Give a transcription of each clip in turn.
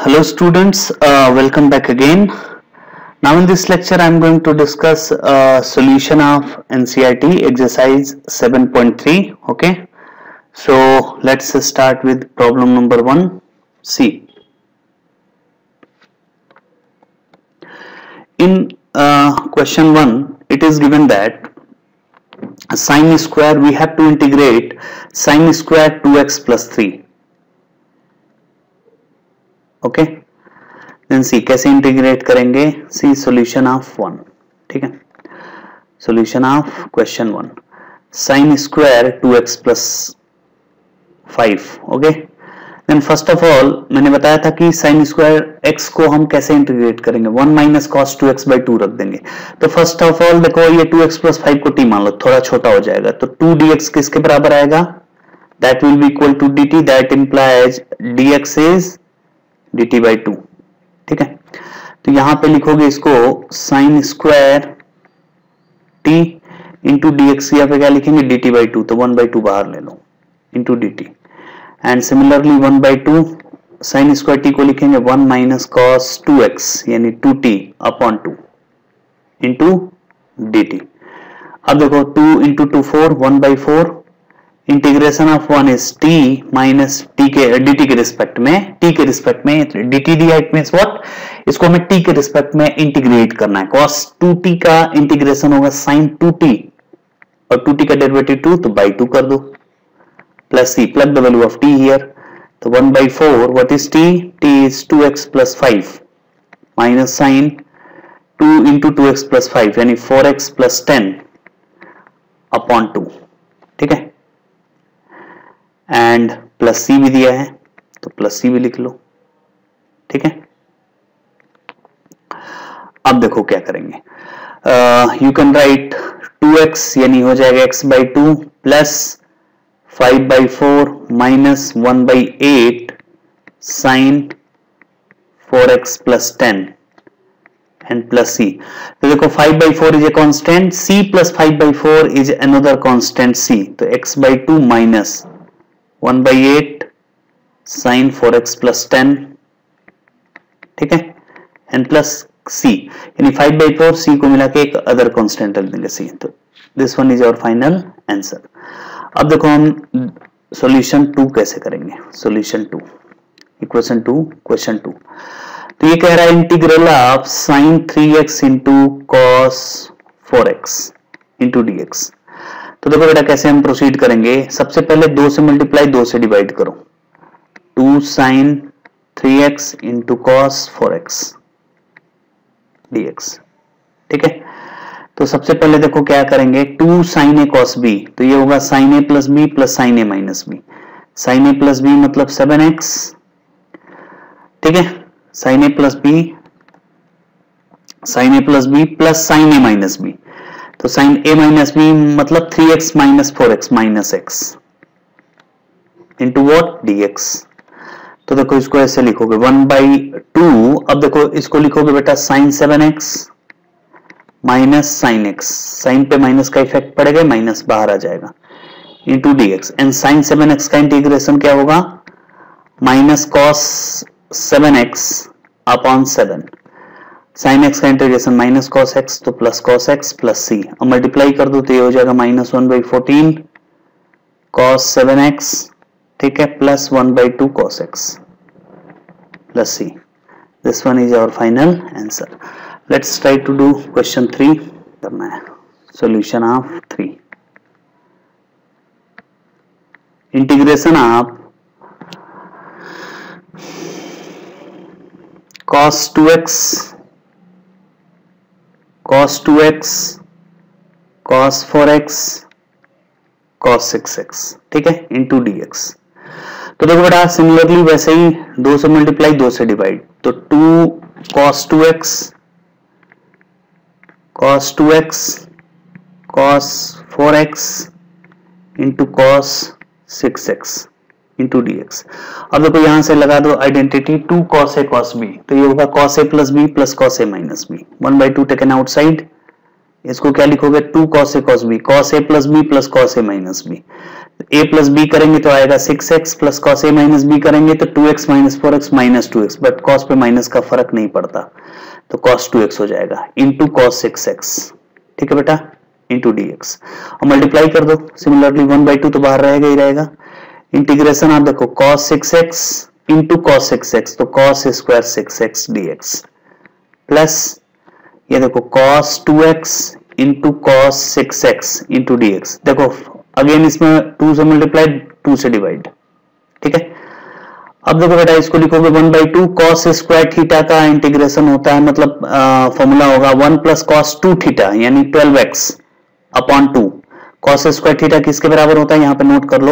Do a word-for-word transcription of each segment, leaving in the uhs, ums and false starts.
Hello students, uh, welcome back again. Now in this lecture I am going to discuss uh, solution of N C E R T exercise seven point three. Okay, so let's start with problem number one. C. In uh, question one, it is given that sine square, we have to integrate sine square two x plus three. Okay then see कैसे integrate करेंगे. See solution of one. ठीक है, solution of question one, sine square two x plus five. Okay then first of all मैंने बताया था कि sign square x को हम कैसे इंटीग्रेट करेंगे. One minus cos two x by two रख देंगे. तो फर्स्ट ऑफ ऑल देखो, ये टू एक्स प्लस फाइव को टी मान लो, थोड़ा छोटा हो जाएगा. तो टू डी एक्स किसके बराबर आएगा? That will be equal to d t. That implies d x is dt by two. ठीक है, तो यहां पे लिखोगे इसको sine square t into d x. यहाँ पे क्या लिखेंगे? dt by two. तो वन बाई टू बाहर ले लो into d t. And similarly one by two sine square t को लिखेंगे one minus cos two x यानी two t upon two into d t. अब देखो two into two four, one by four. Integration of one is t minus t के dt के respect में, t के respect में dt d it means what, इसको हमें t के रिस्पेक्ट में इंटीग्रेट करना है. cos टू टी का इंटीग्रेशन होगा sin टू टी और टू टी का डेरिवेटिव टू, तो बाई टू कर दो plus c. Plug the value of t here. तो one by four, what is t? t is two x plus five minus sin two into two x plus five यानी four x plus ten upon two. ठीक है, and plus सी भी दिया है तो plus सी भी लिख लो. ठीक है, अब देखो क्या करेंगे. You can write two x यानी हो जाएगा x by two plus five by four minus one by eight sine four x plus ten and plus सी. तो देखो five by four is a constant, c plus five by four is another constant c. तो x by two minus one by eight sine four x plus ten. ठीक है, and plus सी यानी five by four, सी को मिला के एक other constant रख देंगे सी. तो this one is our final answer. अब देखो हम सॉल्यूशन टू कैसे करेंगे. Solution two, equation two, question two. तो ये कह रहा है integral of sine three x into cos four x into d x. तो देखो बेटा कैसे हम प्रोसीड करेंगे. सबसे पहले दो से मल्टीप्लाई, दो से डिवाइड करो. Two sine three x into cos four x d x. ठीक है, तो सबसे पहले देखो क्या करेंगे. टू साइन ए कॉस बी, तो ये होगा साइन ए प्लस बी प्लस साइन ए माइनस बी. साइन ए प्लस बी मतलब सेवन एक्स. ठीक है, साइन ए प्लस बी, साइन ए प्लस बी प्लस साइन ए माइनस बी. तो साइन ए माइनस बी मतलब three x minus four x minus x into what d x. तो देखो इसको ऐसे लिखोगे वन बाई टू. अब देखो इसको लिखोगे बेटा sine seven x minus sine x. Sine पे माइनस का इफेक्ट पड़ेगा, माइनस बाहर आ जाएगा into d x. And sine seven x का इंटीग्रेशन क्या होगा? Minus cos seven x upon seven. Sine x का इंटीग्रेशन माइनस कॉस एक्स, तो प्लस कॉस एक्स प्लस सी. अब मल्टीप्लाई कर दो तो ये हो जाएगा minus one by fourteen cos seven x. ठीक है, plus one by two cos x plus C. This one is our final answer. Let's try to do question three. करना है solution of three. Integration of cos two x cos two x, cos four x, cos six x. ठीक है, into d x. तो देखो बेटा similarly वैसे ही दो से मल्टीप्लाई, दो से डिवाइड. तो two cos two x, cos two x, cos four x into cos six x into d x. अब देखो यहां से लगा दो आइडेंटिटी टू कॉस ए कॉस बी. तो ये होगा cos A plus B plus cos A minus B. One by two taken outside. इसको क्या लिखोगे? Two cos A cos B, cos A plus B plus cos A minus B. a plus B करेंगे तो आएगा six x plus cos ए minus B करेंगे तो two x minus four x minus two x, but cos पे minus का फर्क नहीं पड़ता तो कॉस टू एक्स हो जाएगा इंटू कॉस सिक्स एक्स, ठीक है बेटा, इंटू डी एक्स और मल्टीप्लाई कर दो। सिमिलरली वन बाई टू तो बाहर रहेगा ही रहेगा। इंटीग्रेशन आप देखो cos six x into cos six x तो cos square six x d x plus ये देखो cos two x into cos six x into d x. देखो अगेन इसमें टू से मल्टीप्लाई टू से डिवाइड, ठीक है। अब देखो बेटा इसको लिखोगे one by two cos square theta का इंटीग्रेशन होता है, मतलब फॉर्मूला होगा one plus cos two theta यानी twelve x upon to. Cos square theta किसके बराबर होता है यहां पे नोट कर लो,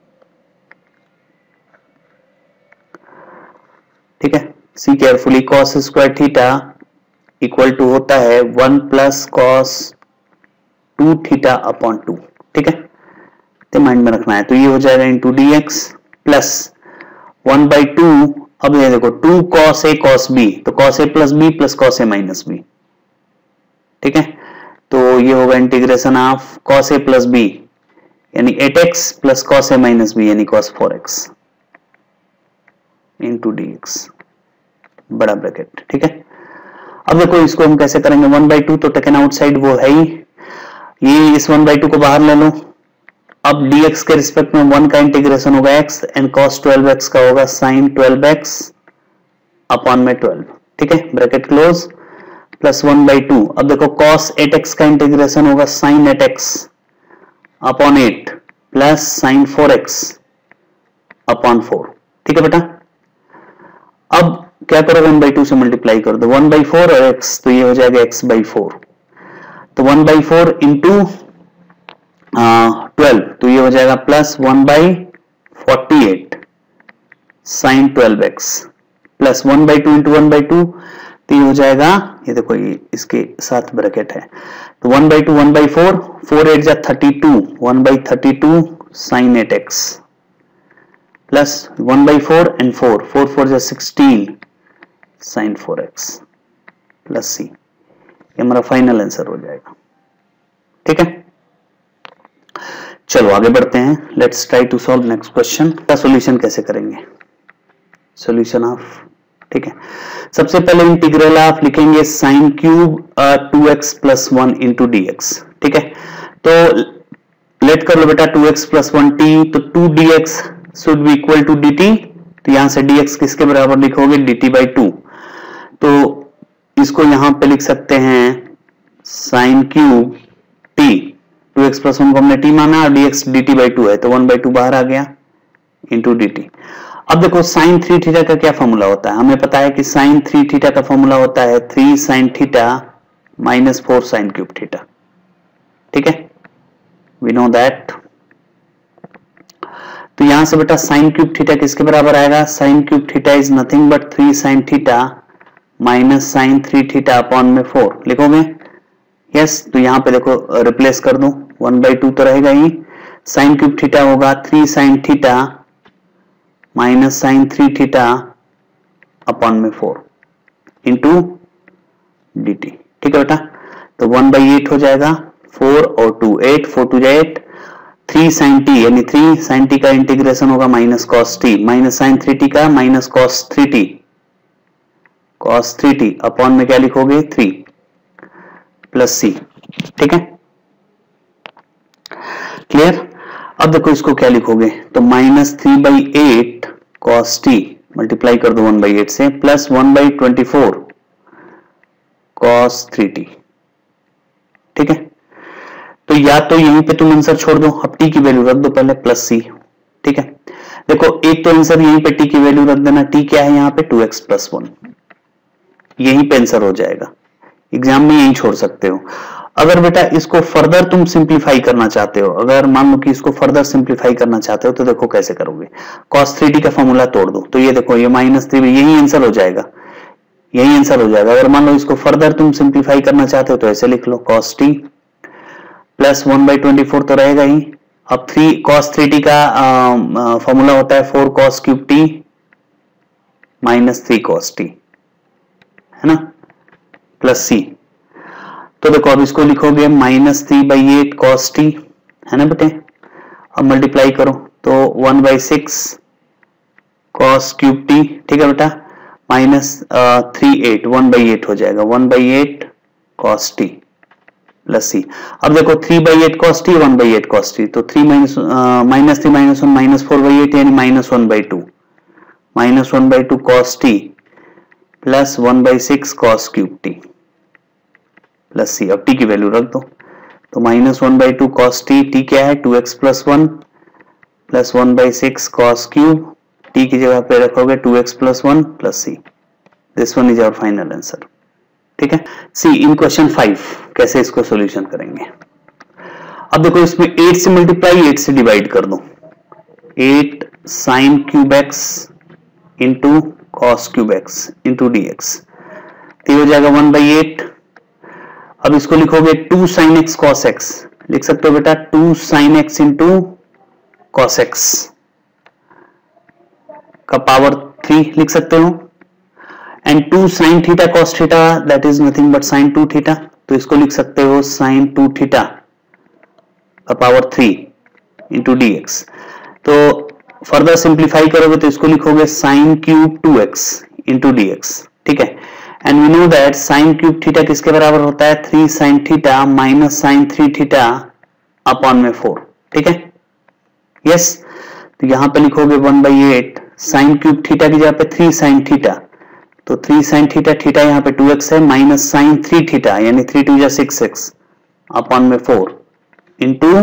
ठीक है, see carefully. Cos square theta equal to होता है one plus cos two theta upon two, ठीक है, तो माइंड में रखना है। तो ये हो जाएगा into d x plus one by two. अब ये देखो टू कॉस ए कॉस बी तो कॉस ए प्लस बी प्लस कॉस ए माइनस बी, ठीक है, तो ये होगा integration of cos A plus b यानी एट एक्स प्लस कॉस ए माइनस बी यानी cos four x into d x बड़ा ब्रैकेट, ठीक है। अब देखो इसको हम कैसे करेंगे, वन बाई टू तो टेकन आउटसाइड वो है ही, ये इस वन बाई टू को बाहर ले लो। अब dx के रिस्पेक्ट में वन का इंटीग्रेशन होगा x and cos twelve x का होगा sin ट्वेल्व एक्स अपॉन में ट्वेल्व, ठीक है, bracket close plus one by two. अब देखो cos एट एक्स का इंटीग्रेशन होगा sin eight x upon eight plus sin four x upon four, ठीक है बेटा। अब क्या करो वन बाई टू से मल्टीप्लाई कर दो, वन बाई फोर और x तो ये हो जाएगा x बाई फोर, तो one by four into twelve तो ये हो जाएगा plus one by forty eight sine twelve x plus one by two into one by two तो ये हो जाएगा, ये देखो ये इसके साथ ब्रैकेट है, तो one by two one by four, four eight जा thirty two, one by thirty two sine eight x plus one by four and four, four four जा sixteen sine four x plus c. ये हमारा final answer हो जाएगा, ठीक है। चलो आगे बढ़ते हैं, let's try to solve next question का सॉल्यूशन कैसे करेंगे। सॉल्यूशन ऑफ, ठीक है, सबसे पहले इंटीग्रल ऑफ लिखेंगे sine cube two x plus one into d x, ठीक है। तो लेट कर लो बेटा two x plus one t, तो two d x should be equal to d t, तो यहां से dx किसके बराबर लिखोगे dt बाई टू, तो इसको यहां पे लिख सकते हैं sine cube t, two x plus one को हमने t माना और dx dt बाई टू है तो वन बाई टू बाहर आ गया इंटू dt। अब देखो साइन थ्री थीटा का क्या फॉर्मूला होता है, हमें पता है कि साइन थ्री थीटा का फॉर्मूला होता है three sine theta minus four sine cube theta, ठीक है, वी नो दैट। तो यहां से बेटा साइन क्यूब थीटा किसके बराबर आएगा, sine cube theta is nothing but three sine theta minus sine three theta upon में फोर लिखोगे, यस yes, तो यहां पे देखो रिप्लेस कर दो, वन बाई टू तो रहेगा ही, साइन क्यूब थीटा होगा three sine theta minus sine three theta upon में फोर इंटू डी टी, ठीक है बेटा। तो वन बाई एट हो जाएगा, फोर और टू एट, फोर टू जा एट, थ्री साइन टी यानी थ्री साइन टी का इंटीग्रेशन होगा minus cos t, minus sine three t का minus cos three t, cos three t upon में क्या लिखोगे थ्री प्लस सी, ठीक है, क्लियर। अब देखो इसको क्या लिखोगे, तो minus three by eight cos t multiply कर दो वन बाई एट से plus one by twenty four cos three t, ठीक है। तो या तो यहीं पे तुम आंसर छोड़ दो, अब टी की वैल्यू रख दो पहले प्लस सी, ठीक है। देखो एक तो आंसर यहीं पे टी की वैल्यू रख देना, टी क्या है यहाँ पे टू एक्स प्लस वन, यहीं पे आंसर हो जाएगा, एग्जाम में यहीं छोड़ सकते हो। अगर बेटा इसको फर्दर तुम सिंप्लीफाई करना चाहते हो, अगर मान लो कि इसको फर्दर सिंप्लीफाई करना चाहते हो तो देखो कैसे करोगे, cos थ्री टी का फॉर्मूला तोड़ दो, तो ये देखो ये माइनस थ्री, यही आंसर हो जाएगा, यही आंसर हो जाएगा। अगर मान लो इसको फर्दर तुम सिंप्लीफाई करना चाहते हो तो ऐसे लिख लो cos t plus one by twenty four तो रहेगा ही। अब थ्री cos थ्री टी का फॉर्मूला होता है four cos cube t minus three cos t, है ना, प्लस सी। तो देखो अब इसको लिखोगे minus three by eight cos t, है ना बेटे, अब मल्टीप्लाई करो तो one by six cos cube t, ठीक है बेटा, minus three eight, one by eight हो जाएगा, one by eight cos t plus सी। अब देखो three by eight cos t, one by eight cos t, तो three minus minus three minus one minus four by eight यानी minus one by two, minus one by two cos t plus one by six cos cube t plus सी। अब t की value रख दो, तो minus one by two cos t, t क्या है two x plus one plus one by six cos cube, t की जगह पे रखोगे two x plus one plus C. This one is our final answer, ठीक है। सी इन क्वेश्चन फाइव कैसे इसको सॉल्यूशन करेंगे। अब देखो इसमें एट से मल्टीप्लाई एट से डिवाइड कर दो, eight sine cube x into cos cube x into d x, तो हो जाएगा वन बाई एट। अब इसको लिखोगे two sine x cos x, लिख सकते हो बेटा two sine x into cos x का पावर थ्री लिख सकते हो, and two sine theta cos theta that is nothing but sine two theta, तो इसको लिख सकते हो साइन टू थीटा का power three into d x. तो फर्दर सिंप्लीफाई करोगे तो इसको लिखोगे sine cube two x into d x, ठीक है। And we know that sine cube theta किसके बराबर होता है, three sine theta minus sine three theta upon में फोर, ठीक है, यस। तो यहां पे लिखोगे one by eight sine cube theta की जगह पे थ्री साइन थीटा, तो थ्री साइन थीटा, थीटा यहाँ पे टू एक्स है, माइनस साइन थ्री थीटा यानी थ्री टू या सिक्स एक्स अपॉन में फोर इंटू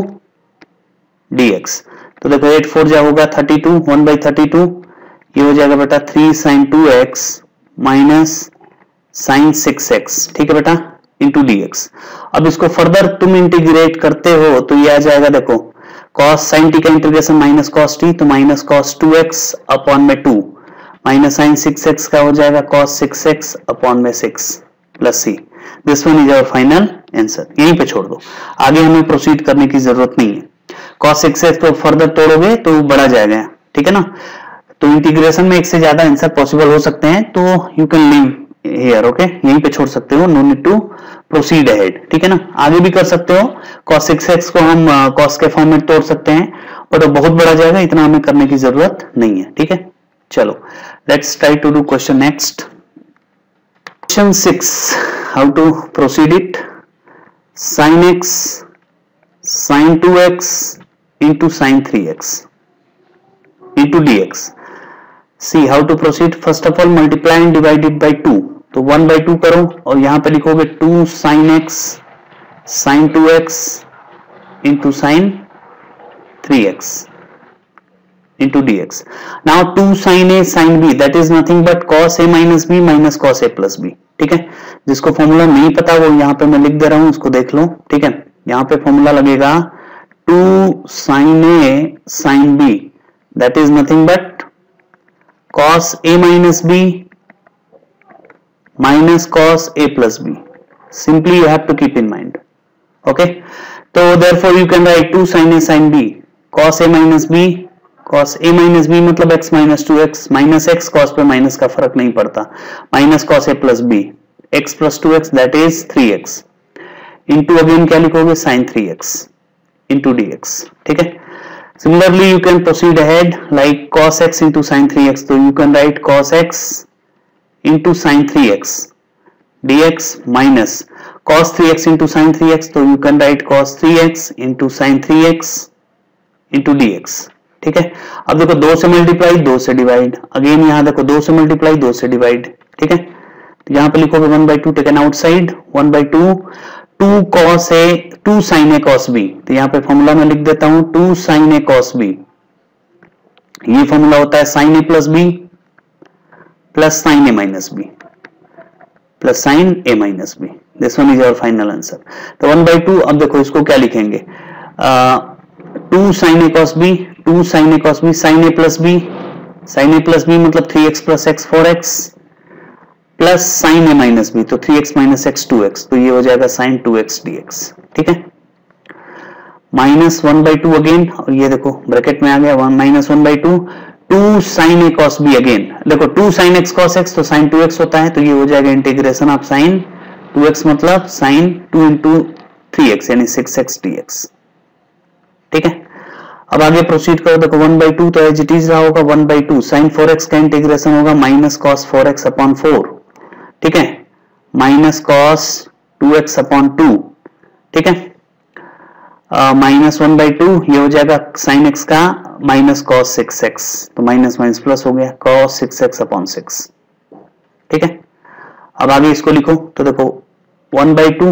डी एक्स। तो देखो एट फोर जा होगा thirty two, one by thirty two, ये हो जाएगा बेटा three sine two x minus sine six x, ठीक है बेटा, इंटू डी एक्स। अब इसको फर्दर तुम इंटीग्रेट करते हो तो ये आ जाएगा देखो कॉस साइन टी का इंटीग्रेशन माइनस कॉस टी, तो minus cos two x upon में two, minus sine six x का हो जाएगा कॉस सिक्स एक्स अपॉन में six plus C. This one is our final answer, यहीं पे छोड़ दो, आगे हमें प्रोसीड करने की जरूरत नहीं है। कॉस सिक्स एक्स को फर्दर तोड़ोगे तो बढ़ा जाएगा, ठीक है ना। तो इंटीग्रेशन में एक से ज्यादा आंसर पॉसिबल हो सकते हैं, तो you can leave here, okay, यहीं पे छोड़ सकते हो, no need to proceed ahead, ठीक है ना। आगे भी कर सकते हो, cos सिक्स एक्स को हम cos के फॉर्म में तोड़ सकते हैं, बट वो बहुत बड़ा जाएगा, इतना हमें करने की जरूरत नहीं है, ठीक है। चलो let's try to do question next. Question six, how to proceed it, sine x sine two x into sine three x into d x. See how to proceed, first of all multiply and divide it by two, तो one by two करो और यहां पे लिखोगे two sine x sine two x into sine three x into d x. Now two sine a sine b that is nothing but cos A minus b minus cos A plus b, ठीक है। जिसको formula नहीं पता वो यहाँ पे मैं लिख दे रहा हूं, उसको देख लो, ठीक है। यहाँ पे फॉर्मूला लगेगा two sine a sine b that is nothing but cos a minus b minus cos a plus b. Simply you have to keep in mind. Okay. So therefore you can write two sin a sin b cos a minus b, cos a minus b मतलब x minus two x minus x, cos पे minus का फर्क नहीं पड़ता, minus cos a plus b, x plus two x that is three x into again क्या लिखोगे sin three x into dx, ठीक है। Similarly, you can proceed ahead like cos x into sin three x. So you can write cos x into sin three x dx minus cos three x into sin three x. So you can write cos three x into sin three x into dx. ठीक है। अब देखो दो से multiply, दो से divide, again यहाँ देखो दो से मल्टीप्लाई, दो से डिवाइड, ठीक है। तो यहाँ पे लिखोगे one by two taken outside, one by two, two cos a two sine A cos B, तो यहाँ पे फॉर्मूला में लिख देता हूं टू साइन ए कॉस बी, ये फॉर्मूला होता है sine A plus B plus sine A minus b plus sine A minus b. This one is our final answer. तो वन बाई टू, अब देखो इसको क्या लिखेंगे, टू साइन ए कॉस बी, टू साइन ए cos b, sine ए plus B, sine ए plus B मतलब three x plus x four x plus sine ए minus B, तो three x minus x two x, तो ये हो जाएगा sine two x d x, ठीक है। Minus one by two again, और ये देखो ब्रैकेट में आ गया one minus one by two, two sine A cos b again, देखो two sine x cos x तो साइन टू एक्स होता है, तो ये हो जाएगा integration of sine two x मतलब sine two into three x यानी सिक्स एक्स डी एक्स, ठीक है। अब आगे प्रोसीड करो, देखो वन बाई टू तो एज इट इज रहा होगा, one by two sine four x का इंटीग्रेशन होगा minus cos four x upon four, ठीक है, minus cos two x upon two, ठीक है, माइनस वन बाई टू ये हो जाएगा साइन एक्स का माइनस कॉस सिक्स एक्स, तो माइनस माइनस प्लस हो गया cos six x upon six, ठीक है। अब आगे इसको लिखो, तो देखो वन बाई टू,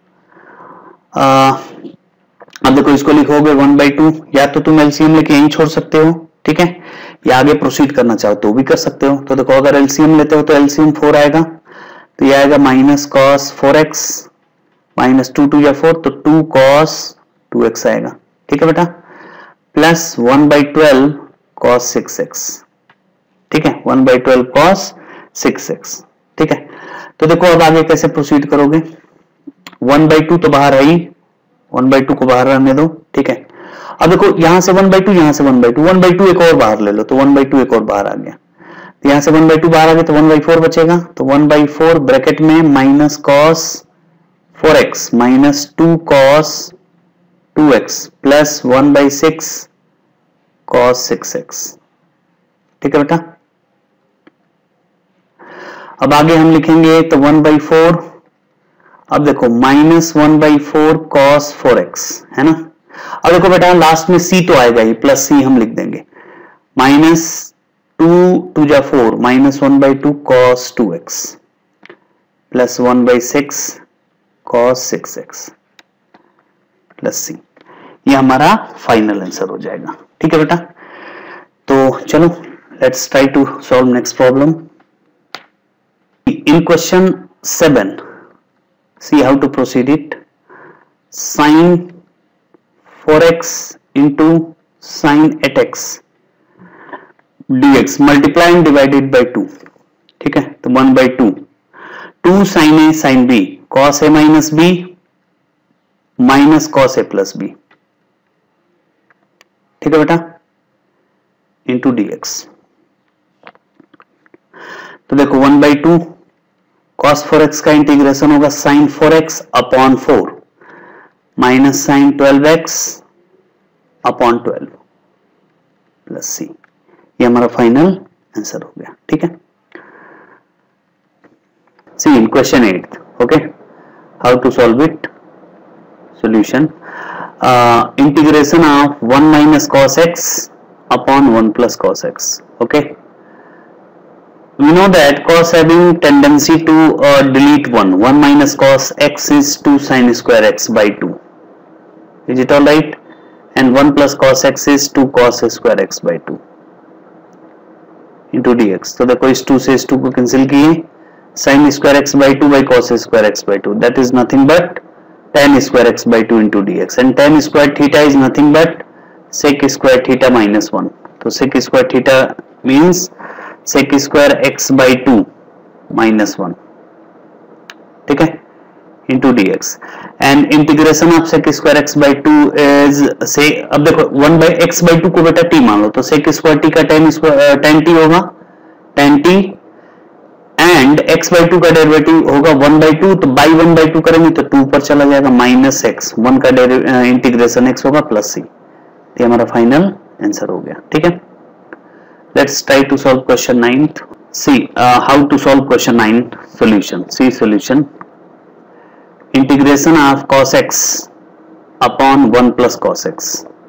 अब देखो इसको लिखोगे वन बाई टू, या तो तुम एलसीएम लेके यहीं छोड़ सकते हो, ठीक है, या आगे प्रोसीड करना चाहो तो भी कर सकते हो। तो देखो अगर एलसीएम लेते हो तो एलसीएम फोर आएगा, तो ये आएगा minus cos four x, minus two two या फोर, तो टू कॉस टू एक्स आएगा, ठीक है बेटा, plus one by twelve cos six x, ठीक है, one by twelve cos six x, ठीक है। तो देखो अब आगे कैसे प्रोसीड करोगे, वन बाई टू तो बाहर आई, वन बाई टू को बाहर रहने दो, ठीक है। अब देखो यहां से वन बाई टू, यहां से one by two, one by two एक और बाहर ले लो, तो वन बाई टू एक और बाहर आ गया, तो यहां से वन बाई टू बाहर आ गया, तो वन बाई फोर बचेगा, तो वन बाई फोर ब्रैकेट में minus cos four x minus two cos two x plus one by six cos six x, ठीक है बेटा। अब आगे हम लिखेंगे तो वन बाई फोर, अब देखो minus one by four cos four x, है ना। अब देखो बेटा लास्ट में सी तो आएगा ही, प्लस सी हम लिख देंगे, माइनस टू टू जा four, minus one by two cos two x plus one by six cos six x plus c, ये हमारा फाइनल आंसर हो जाएगा, ठीक है बेटा। तो चलो let's try to solve next problem. In question seven, see how to proceed it. Sin four x into sin eight x dx multiply and divided by two, ठीक है, तो one by two, two sin a sin b cos a minus b minus cos a plus b, ठीक है बेटा, into dx। तो देखो one by two cos four x का integration होगा sin four x upon four minus sine twelve x upon twelve plus c, ये हमारा final answer हो गया, ठीक है। See in question eight, okay, how to solve it, solution, integration of one minus cos x upon one plus cos x, okay. We know that cos having tendency to uh, delete one, one minus cos x is two sin square x by two, is it all right? And one plus cos x is two cos square x by two into dx। तो देखो इस to से इस to को cancel किए, sin square x by two by cos square x by two, that is nothing but tan square x by two into dx, and tan square theta is nothing but sec square theta minus one, तो sec square theta means sec square x by two minus one, ठीक है, into dx, and integration of sec square x by two is say, अब देखो one by x by two को बेटा t मान लो, तो sec square t का tan square tan t होगा, tan t, and x by two का derivative होगा वन by टू, तो by वन by टू करेंगे तो टू पर चला जाएगा, माइनस एक्स, वन का इंटीग्रेशन x होगा प्लस c, ये हमारा फाइनल आंसर हो गया, ठीक है। Let's try to solve question nine. See uh, how to solve question nine solution. See solution. Integration of cos x upon one plus cos x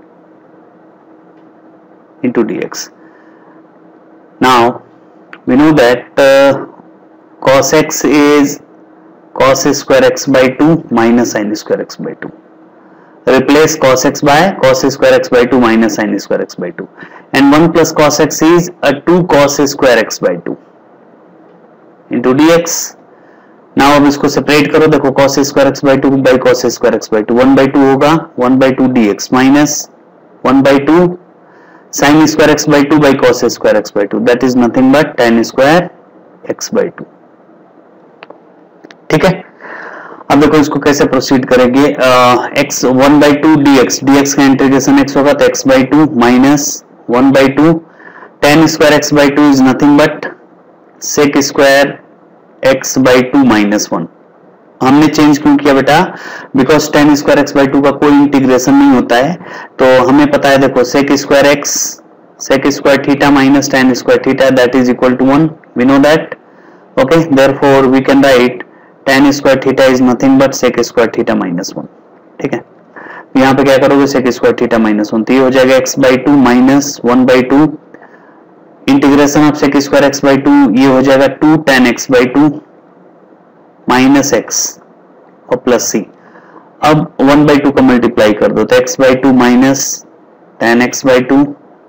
into dx. Now we know that uh, cos x is cos square x by two minus sin square x by two. Replace cos x by cos square x by two minus sin square x by two, and one plus cos x is a two cos square x by two into dx। now अब इसको separate करो, देखो cos square x by two by cos square x by two, one by two होगा, one by two dx minus one by two sin square x by two by cos square x by two, that is nothing but tan square x by two, ठीक है। अब देखो इसको कैसे proceed करेंगे, x one by two d x, d x का integration x होगा तो x by two minus one by to, tan square x by two is nothing but sec square x by two minus one हमने change क्यों किया बेटा? Because tan square x by two का कोई integration नहीं होता है, तो हमें पता है देखो sec square x sec square theta minus tan square theta that is equal to one, we know that. Okay, therefore we can write tan square theta is nothing but sec square theta minus one. ठीक है, यहाँ पे क्या करोगे sec square theta minus one, तो ये हो जाएगा x by two minus one by two integration of sec square x by two, ये हो जाएगा to tan x by two minus x और प्लस सी. अब वन बाई टू का मल्टीप्लाई कर दो तो x by two minus tan x by two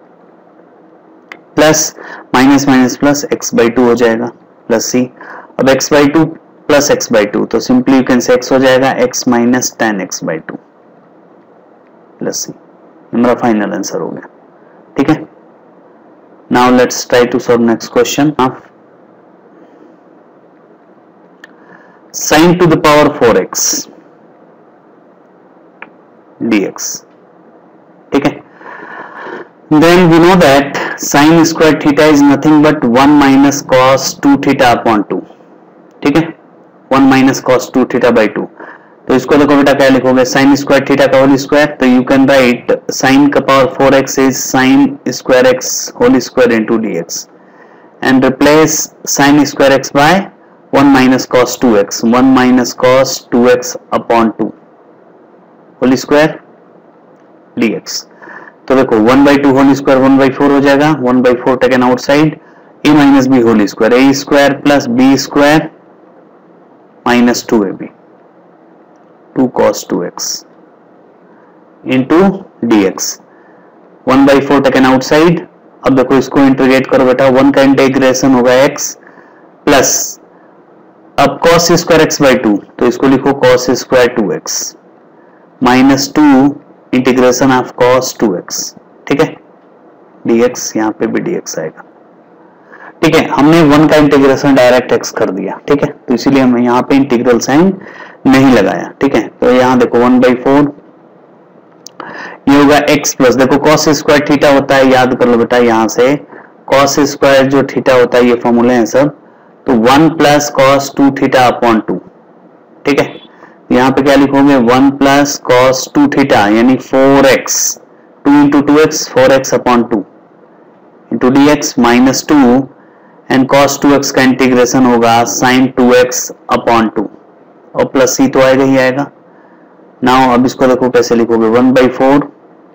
plus minus minus plus x by two हो जाएगा प्लस सी. अब x by two plus x by two, तो simply you can say x हो जाएगा x minus tan x by two plus c. हमारा final answer हो गया. ठीक है, now let's try to solve next question of sin to the power four x dx. ठीक है, then we know that sin square theta is nothing but one minus cos two theta upon two. ठीक है, one minus cos two theta by two. तो इसको देखो बेटा क्या लिखोगे, sin square theta का होल स्क्वायर, तो you can write sin का power four x is sin square x whole square into dx and replace sin square x by one minus cos two x, one minus cos two x upon two whole square dx. तो देखो one by two whole square one by four हो जाएगा, one by four taken outside, a minus b whole square, a square plus b square minus two a b, two cos two x into dx, one by four taken outside. अब देखो इसको integrate करो बेटा, one का integration होगा x plus अब cos square x by two, तो इसको लिखो cos square two x minus two integration of cos two x. ठीक है, dx, यहाँ पे भी dx आएगा. ठीक है, हमने वन का इंटीग्रेशन डायरेक्ट x कर दिया. ठीक है, तो इसीलिए हमने यहाँ पे इंटीग्रल साइन नहीं लगाया. ठीक है, तो यहाँ देखो वन बाई फोर, ये होगा x प्लस, देखो cos स्क्वायर थीटा होता है, याद कर लो बेटा यहाँ से cos स्क्वायर जो थीटा होता है, ये फॉर्मूले हैं सब, तो one plus cos two theta upon two. ठीक है, यहाँ पे क्या लिखोगे, one plus cos two theta यानी four x, two into two x, four x upon two into d x minus two and cos two x का integration होगा sine two x upon two और प्लस सी तो आएगा ही आएगा. Now अब इसको देखो कैसे लिखोगे, वन बाई फोर.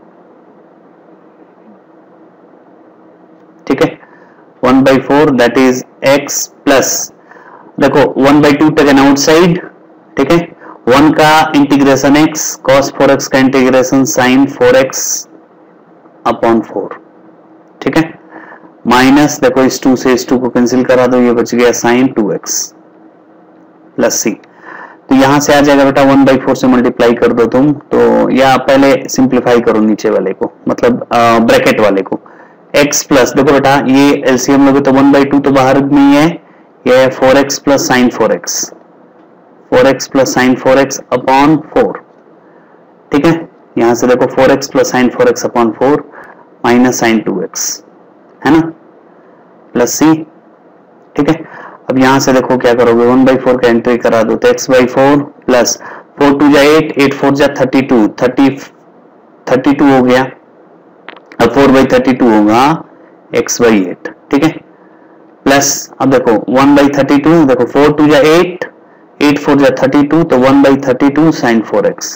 ठीक है, one by four that is x plus, देखो one by two taken outside. ठीक है, वन का integration x, cos four x का integration sin four x upon four. ठीक है, माइनस देखो इस टू से इस टू को कैंसिल करा दो, ये बच गया sin टू एक्स प्लस सी. तो यहां से आ जाएगा बेटा वन बाई फोर से मल्टीप्लाई कर दो तुम, तो या पहले सिंप्लीफाई करो नीचे वाले को, मतलब ब्रैकेट वाले को, x प्लस, देखो बेटा ये एलसीएम लोगे तो वन बाई टू तो बाहर नहीं है, ये है four x plus sine four x, four x plus sine four x upon four. ठीक है, यहां से देखो four x plus sine four x upon four minus sine two x है ना, प्लस सी. ठीक है, अब यहां से देखो क्या करोगे, वन बाई फोर का एंट्री करा दो, तो x by four plus four two जा एट, एट फोर जा thirty two, thirty thirty two हो गया, अब फोर बाई थर्टी टू होगा एक्स बाई एट. ठीक है, प्लस अब देखो वन बाई थर्टी टू, देखो फोर टू जा एट, एट फोर जा थर्टी टू, तो one by thirty two sine four x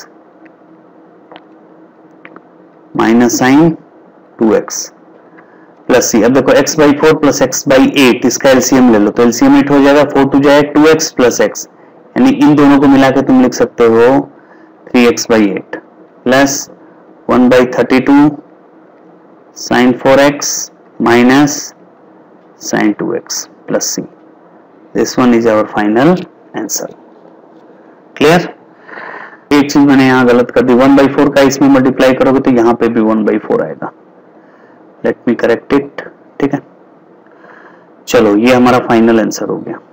minus sine two x plus सी. अब देखो x by four plus x by eight, इसका LCM ले लो, तो एलसीएम एट हो जाएगा, फोर टू जा eight, two x plus x, यानी इन दोनों को मिला के तुम लिख सकते हो three x by eight plus one by thirty two sin four x minus sin two x plus c. This one is our final answer. Clear? एक चीज मैंने यहाँ गलत कर दी, वन बाई फोर का इसमें मल्टीप्लाई करोगे तो यहाँ पे भी वन बाई फोर आएगा. Let me correct it. ठीक है, चलो ये हमारा फाइनल आंसर हो गया.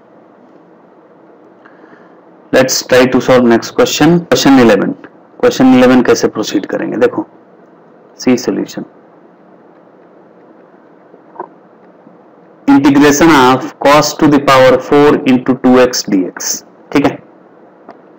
Let's try to solve next question. Question eleven. Question eleven कैसे प्रोसीड करेंगे, देखो see solution. Integration of cos two the power four into two x d x. ठीक है,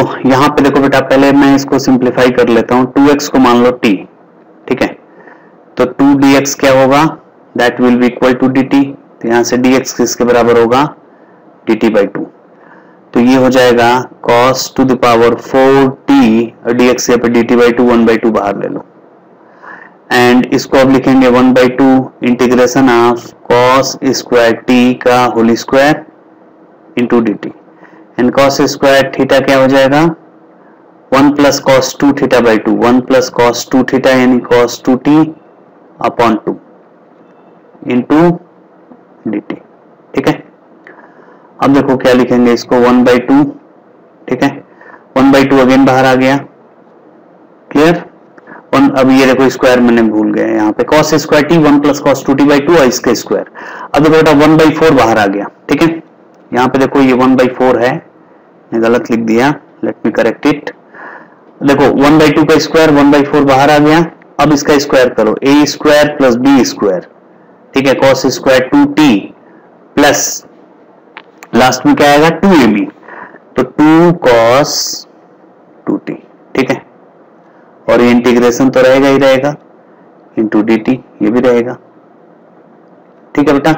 यहाँ पे देखो बेटा, पहले मैं इसको सिंप्लीफाई कर लेता हूँ। टू एक्स को मान लो t, ठीक है, तो टू डी एक्स क्या होगा, that will be equal to d t. तो यहाँ से dx किसके बराबर होगा, dt बाई टू। तो ये हो जाएगा cos two the power four t, और dx यहाँ पे dt by two, one by two बाहर ले लो, एंड इसको अब लिखेंगे one by two integration of cos square t का whole square into d t, and cos square theta क्या हो जाएगा, one plus cos two theta by two, one plus cos two theta यानी cos two t upon two into d t, ठीक है। अब देखो क्या लिखेंगे इसको, वन बाई टू, ठीक है, वन बाई टू अगेन बाहर आ गया, क्लियर। वन, अब ये देखो स्क्वायर मैंने भूल गया यहाँ पे, cos square t, one plus cos two t by two और इसका स्क्वायर। अब देखो बेटा वन बाई फोर बाहर आ गया, ठीक है, यहाँ पे देखो ये वन बाई फोर है, मैं गलत लिख दिया, लेट मी करेक्ट इट। देखो वन बाई टू का स्क्वायर, वन बाई फोर बाहर आ गया, अब इसका स्क्वायर करो, a square plus b square, ठीक है, cos square two t plus last में क्या आएगा, टू ए बी, तो टू कॉस टू टी, ठीक है, और ये इंटीग्रेशन तो रहेगा ही रहेगा इंटू डी टी, ये भी रहेगा, ठीक है बेटा।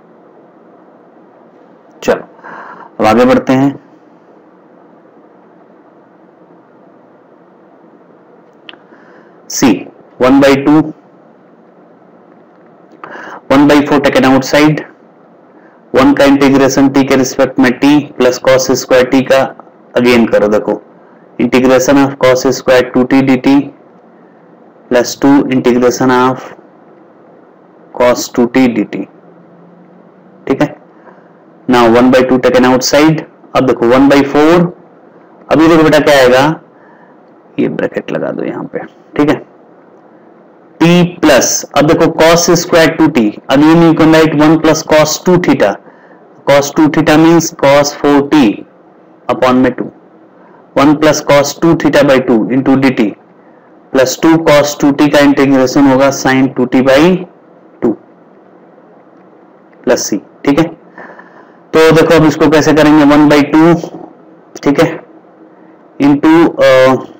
चलो अब आगे बढ़ते हैं। See one by two, one by four taken outside, one का इंटीग्रेशन टी के रिस्पेक्ट में t plus cos square t का अगेन करो, देखो integration of cos square two t d t plus two integration of cos two t d t, ठीक है। Now one by two taken outside, अब देखो one by four, अभी देखो बेटा क्या आएगा, ये ब्रैकेट लगा दो यहाँ पे, ठीक है, टी प्लस, अब देखो cos square two t, again you can write one plus cos two theta, cos two theta means cos four t upon में two, one plus cos two theta by two into d t plus two cos two t का integration होगा sin two t by two plus c, ठीक है। तो देखो अब इसको कैसे करेंगे, वन बाई टू, ठीक है, into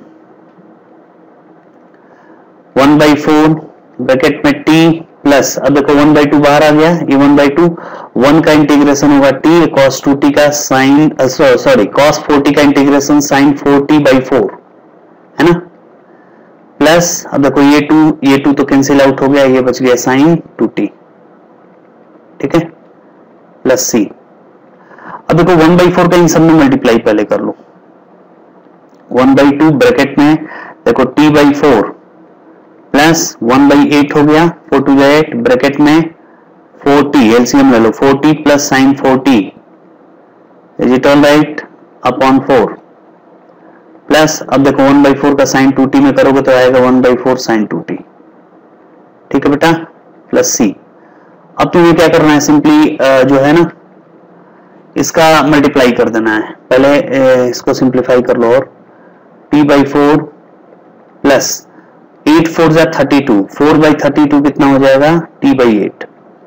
one by four bracket में टी प्लस, अब देखो वन बाई टू बाहर आ गया, ये वन बाई टू, वन का इंटीग्रेशन होगा टी cos टू टी का sine, sorry cos four t का integration sin four t by four, है ना, प्लस अब देखो ये टू, ये टू तो कैंसिल आउट हो गया, ये बच गया sin टू टी, ठीक है, प्लस सी। अब देखो वन बाई फोर का इन सब में मल्टीप्लाई पहले कर लो, वन बाई टू ब्रैकेट में देखो t by four plus one by eight हो गया, फोर टू एट ब्रैकेट में फोर टी, एलसीएम ले लो, four t plus sine four t, is it all right, upon four, plus अब देखो one by four का साइन टू टी में करोगे तो आएगा one by four sine two t, ठीक है बेटा, प्लस सी। अब तुम्हें क्या करना है, सिंपली जो है ना इसका मल्टीप्लाई कर देना है, पहले इसको सिंप्लीफाई कर लो, और t by four plus eight four जा thirty two, four by thirty two कितना हो जाएगा, t by eight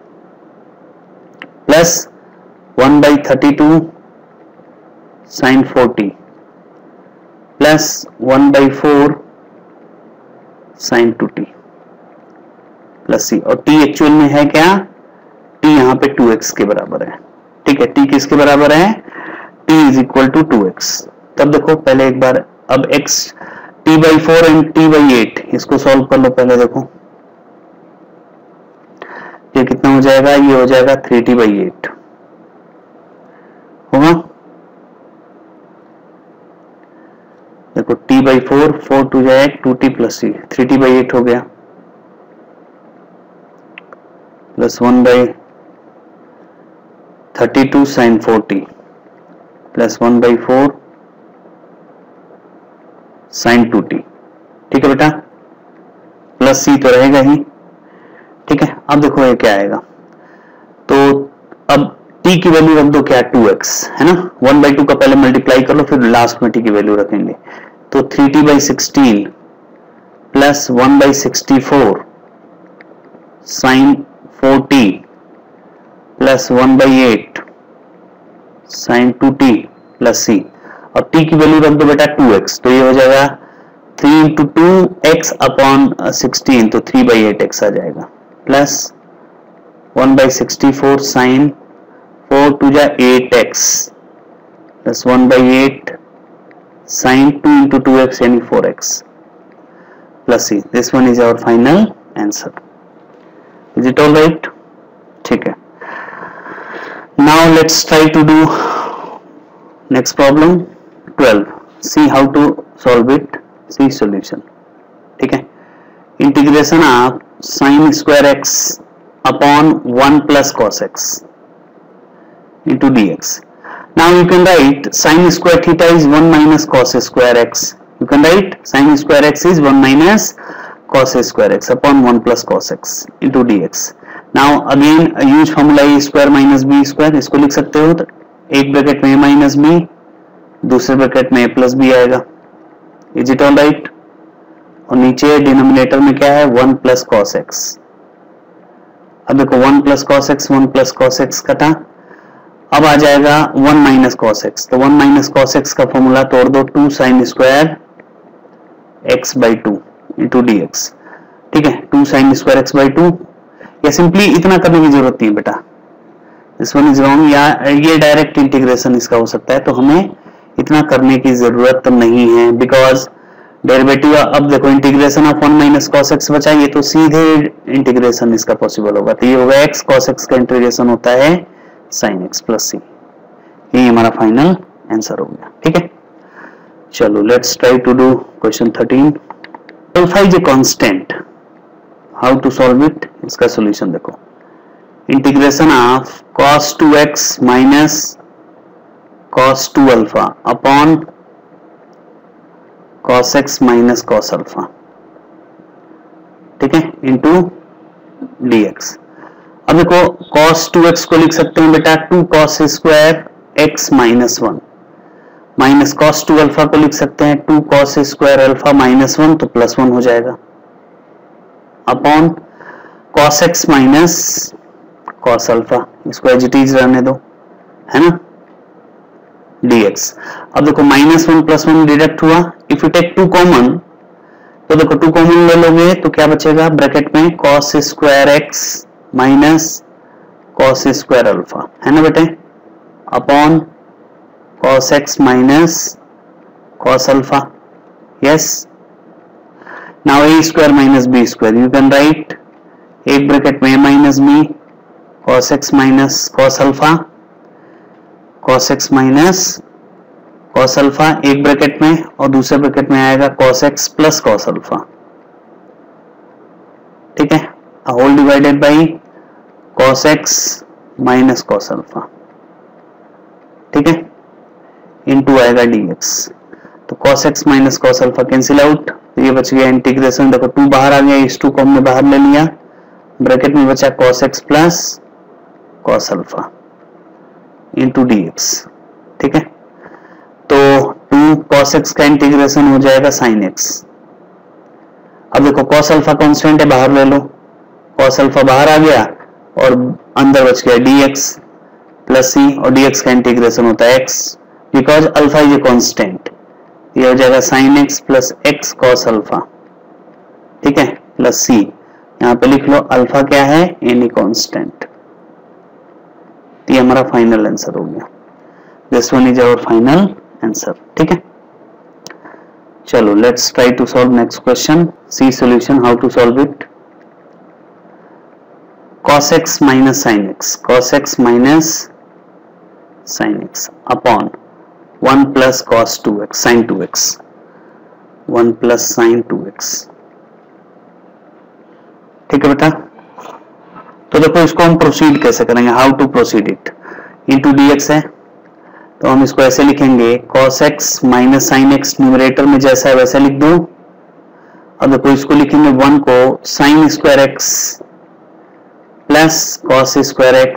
plus one by thirty two sine four t plus one by four sine two t plus c, और t actual में है क्या, T यहाँ पे टू एक्स के बराबर है, ठीक है, टी किसके बराबर है, t is equal to two x. तब देखो पहले एक बार, अब x t by four and t by eight, इसको सॉल्व कर लो पहले, देखो ये कितना हो जाएगा, ये हो जाएगा थ्री टी बाई एट होगा, देखो t by four, four two जाए two t plus c, three t by eight हो गया, plus one by thirty two sine four t plus one by four sine two t, ठीक है बेटा, plus सी तो रहेगा ही, ठीक है। अब देखो ये क्या आएगा, तो अब t की वैल्यू रख दो क्या, टू एक्स, है ना, वन बाई टू का पहले मल्टीप्लाई कर लो, फिर लास्ट में t की वैल्यू रखेंगे, तो three t by sixteen plus one by sixty four sine four t plus one by eight sine two t plus सी। अब t की वैल्यू रख दो बेटा टू एक्स, तो ये हो जाएगा three into two x upon sixteen, तो थ्री बाई एट एक्स आ जाएगा, plus one by sixty four sine four two जा eight x plus one by eight sine two into two x यानी four x plus C. This one is our final answer. Is it all right? ठीक है. Now let's try to do next problem twelve. See how to solve it. See solution. ठीक है. Integration of sine square x upon one plus cos x into dx. Now you can write sin square theta is one minus cos square x. You can write sin square x is one minus cos square x upon one plus cos x into dx. Now again use formula a square minus b square. इसको लिख सकते हो तो एक bracket में a minus b, दूसरे bracket में a plus b आएगा. Is it all right? और नीचे डिनोमिनेटर में क्या है one plus cos x. अब देखो one plus cos x one plus cos x कटा, अब आ जाएगा वन माइनस कॉस एक्स. तो वन माइनस कॉस एक्स का फॉर्मूला तोड़ दो two sine square x by two into d x. ठीक है. Two sine square x by two. या सिंपली इतना करने की जरूरत नहीं है बेटा, दिस वन इज रॉन्ग. या ये डायरेक्ट इंटीग्रेशन इसका हो सकता है, तो हमें इतना करने की जरूरत नहीं है बिकॉज डेरिवेटिव. अब देखो integration of one minus cos x बचा, ये तो सीधे इंटीग्रेशन इसका पॉसिबल होगा. तो ये होगा एक्स कॉस एक्स का इंटीग्रेशन होता है साइन एक्स प्लस सी. ये हमारा फाइनल आंसर हो गया. ठीक है. चलो let's try to do question thirteen. Alpha is a constant. How to solve it. इसका सॉल्यूशन देखो. Integration of cos two x minus cos two alpha upon cos x minus cos alpha. ठीक है. Into dx. अब देखो cos two x को लिख सकते हैं बेटा two cos square x minus one, minus cos two alpha को लिख सकते हैं two cos square alpha minus one, तो प्लस वन हो जाएगा upon cos x minus cos alpha. इसको एज इट इज रहने दो, है ना, dx. अब देखो minus one plus one deduct हुआ. If you take two common, तो देखो टू कॉमन ले लोगे तो क्या बचेगा ब्रैकेट में cos square x minus cos square alpha, है ना बेटे, upon cos x minus cos alpha. Yes. Now a square minus b square. You can write एक ब्रैकेट में a minus b cos x minus cos alpha, cos x minus cos alpha एक bracket में, और दूसरे bracket में आएगा cos x plus cos alpha. ठीक है. Whole divided by cos x minus cos alpha. ठीक है. इनटू आएगा dx. तो cos x minus cos alpha cancel out, तो ये बच गया इंटीग्रेशन. देखो टू बाहर आ गया, इस टू को हमने बाहर ले लिया, ब्रैकेट में बचा cos x plus cos alpha into dx. ठीक है. तो टू cos x का इंटीग्रेशन हो जाएगा sin x. अब देखो cos अल्फा कांस्टेंट है, बाहर ले लो, cos अल्फा बाहर आ गया और अंदर बच गया dx प्लस सी, और dx का इंटीग्रेशन होता है x because alpha is a constant. ये हो जाएगा sin x plus x cos alpha. ठीक है. Plus c. यहाँ पे लिख लो अल्फा क्या है, एनी कांस्टेंट. ये हमारा फाइनल आंसर हो गया. This one is our final answer. ठीक है. चलो let's try to solve next question. See solution. How to solve it. cos x minus sin x, cos x minus sin x upon one plus cos two x sin two x, one plus sin two x. ठीक है बेटा. तो देखो इसको हम proceed कैसे करेंगे, how to proceed it. Into dx है, तो हम इसको ऐसे लिखेंगे cos x minus sin x, numerator में जैसा है वैसा लिख दो. अब देखो इसको लिखेंगे वन को sin square x plus cos square x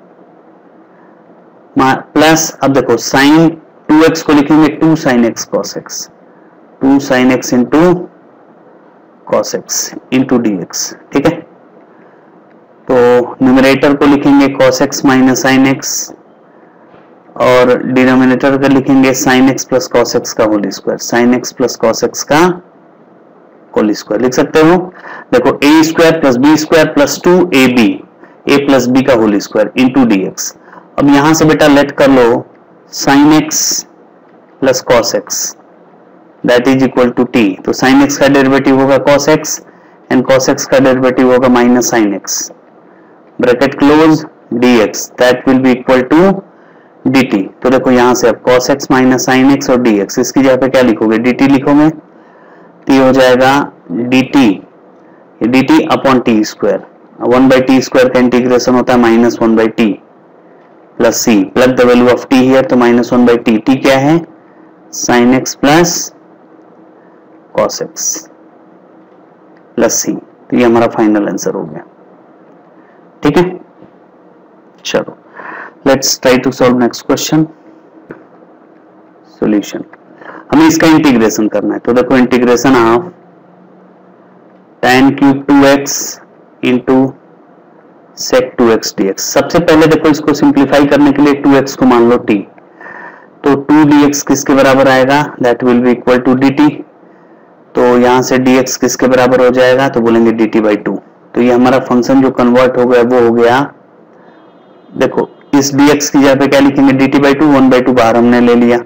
plus, अब देखो sin टू एक्स को लिखेंगे two sin x cos x, two sin x into cos x into dx. ठीक है. तो न्यूमरेटर को लिखेंगे cos x minus sin x और डिनोमिनेटर का लिखेंगे sine x plus cos x का whole square, sine x plus cos x का होल स्क्वायर लिख सकते हो। देखो a square plus b square plus two a b, a plus b का whole square into d x. अब यहां से बेटा लेट कर लो sine x plus cos x that is equal to t. तो साइन एक्स का डेरिवेटिव होगा cos x and cos x का डेरिवेटिव होगा minus sine x, bracket close, dx that will be equal to dt। तो देखो यहां से अब cos x minus sine x और dx, इसकी जगह पे क्या लिखोगे, dt लिखोगे, तो ये हो जाएगा dt, ये dt upon t square, one by t square का इंटीग्रेशन होता है minus one by t plus c, plug the value of t here, तो minus one by t, t क्या है sine x plus cos x plus सी। तो ये हमारा final answer हो गया, ठीक है। चलो let's try to solve next question. Solution, हमें इसका इंटीग्रेशन करना है, तो देखो integration of tan cube two x into sec two x dx। सबसे पहले देखो इसको सिंप्लीफाई करने के लिए टू एक्स को मान लो t, तो टू डी एक्स किसके बराबर आएगा, that will be equal to dt। तो यहां से dx किसके बराबर हो जाएगा, तो बोलेंगे dt बाई टू। तो ये हमारा फंक्शन जो कन्वर्ट हो गया वो हो गया, देखो इस dx की जगह पे क्या लिखेंगे dt by two, one by two बाहर हमने ले लिया,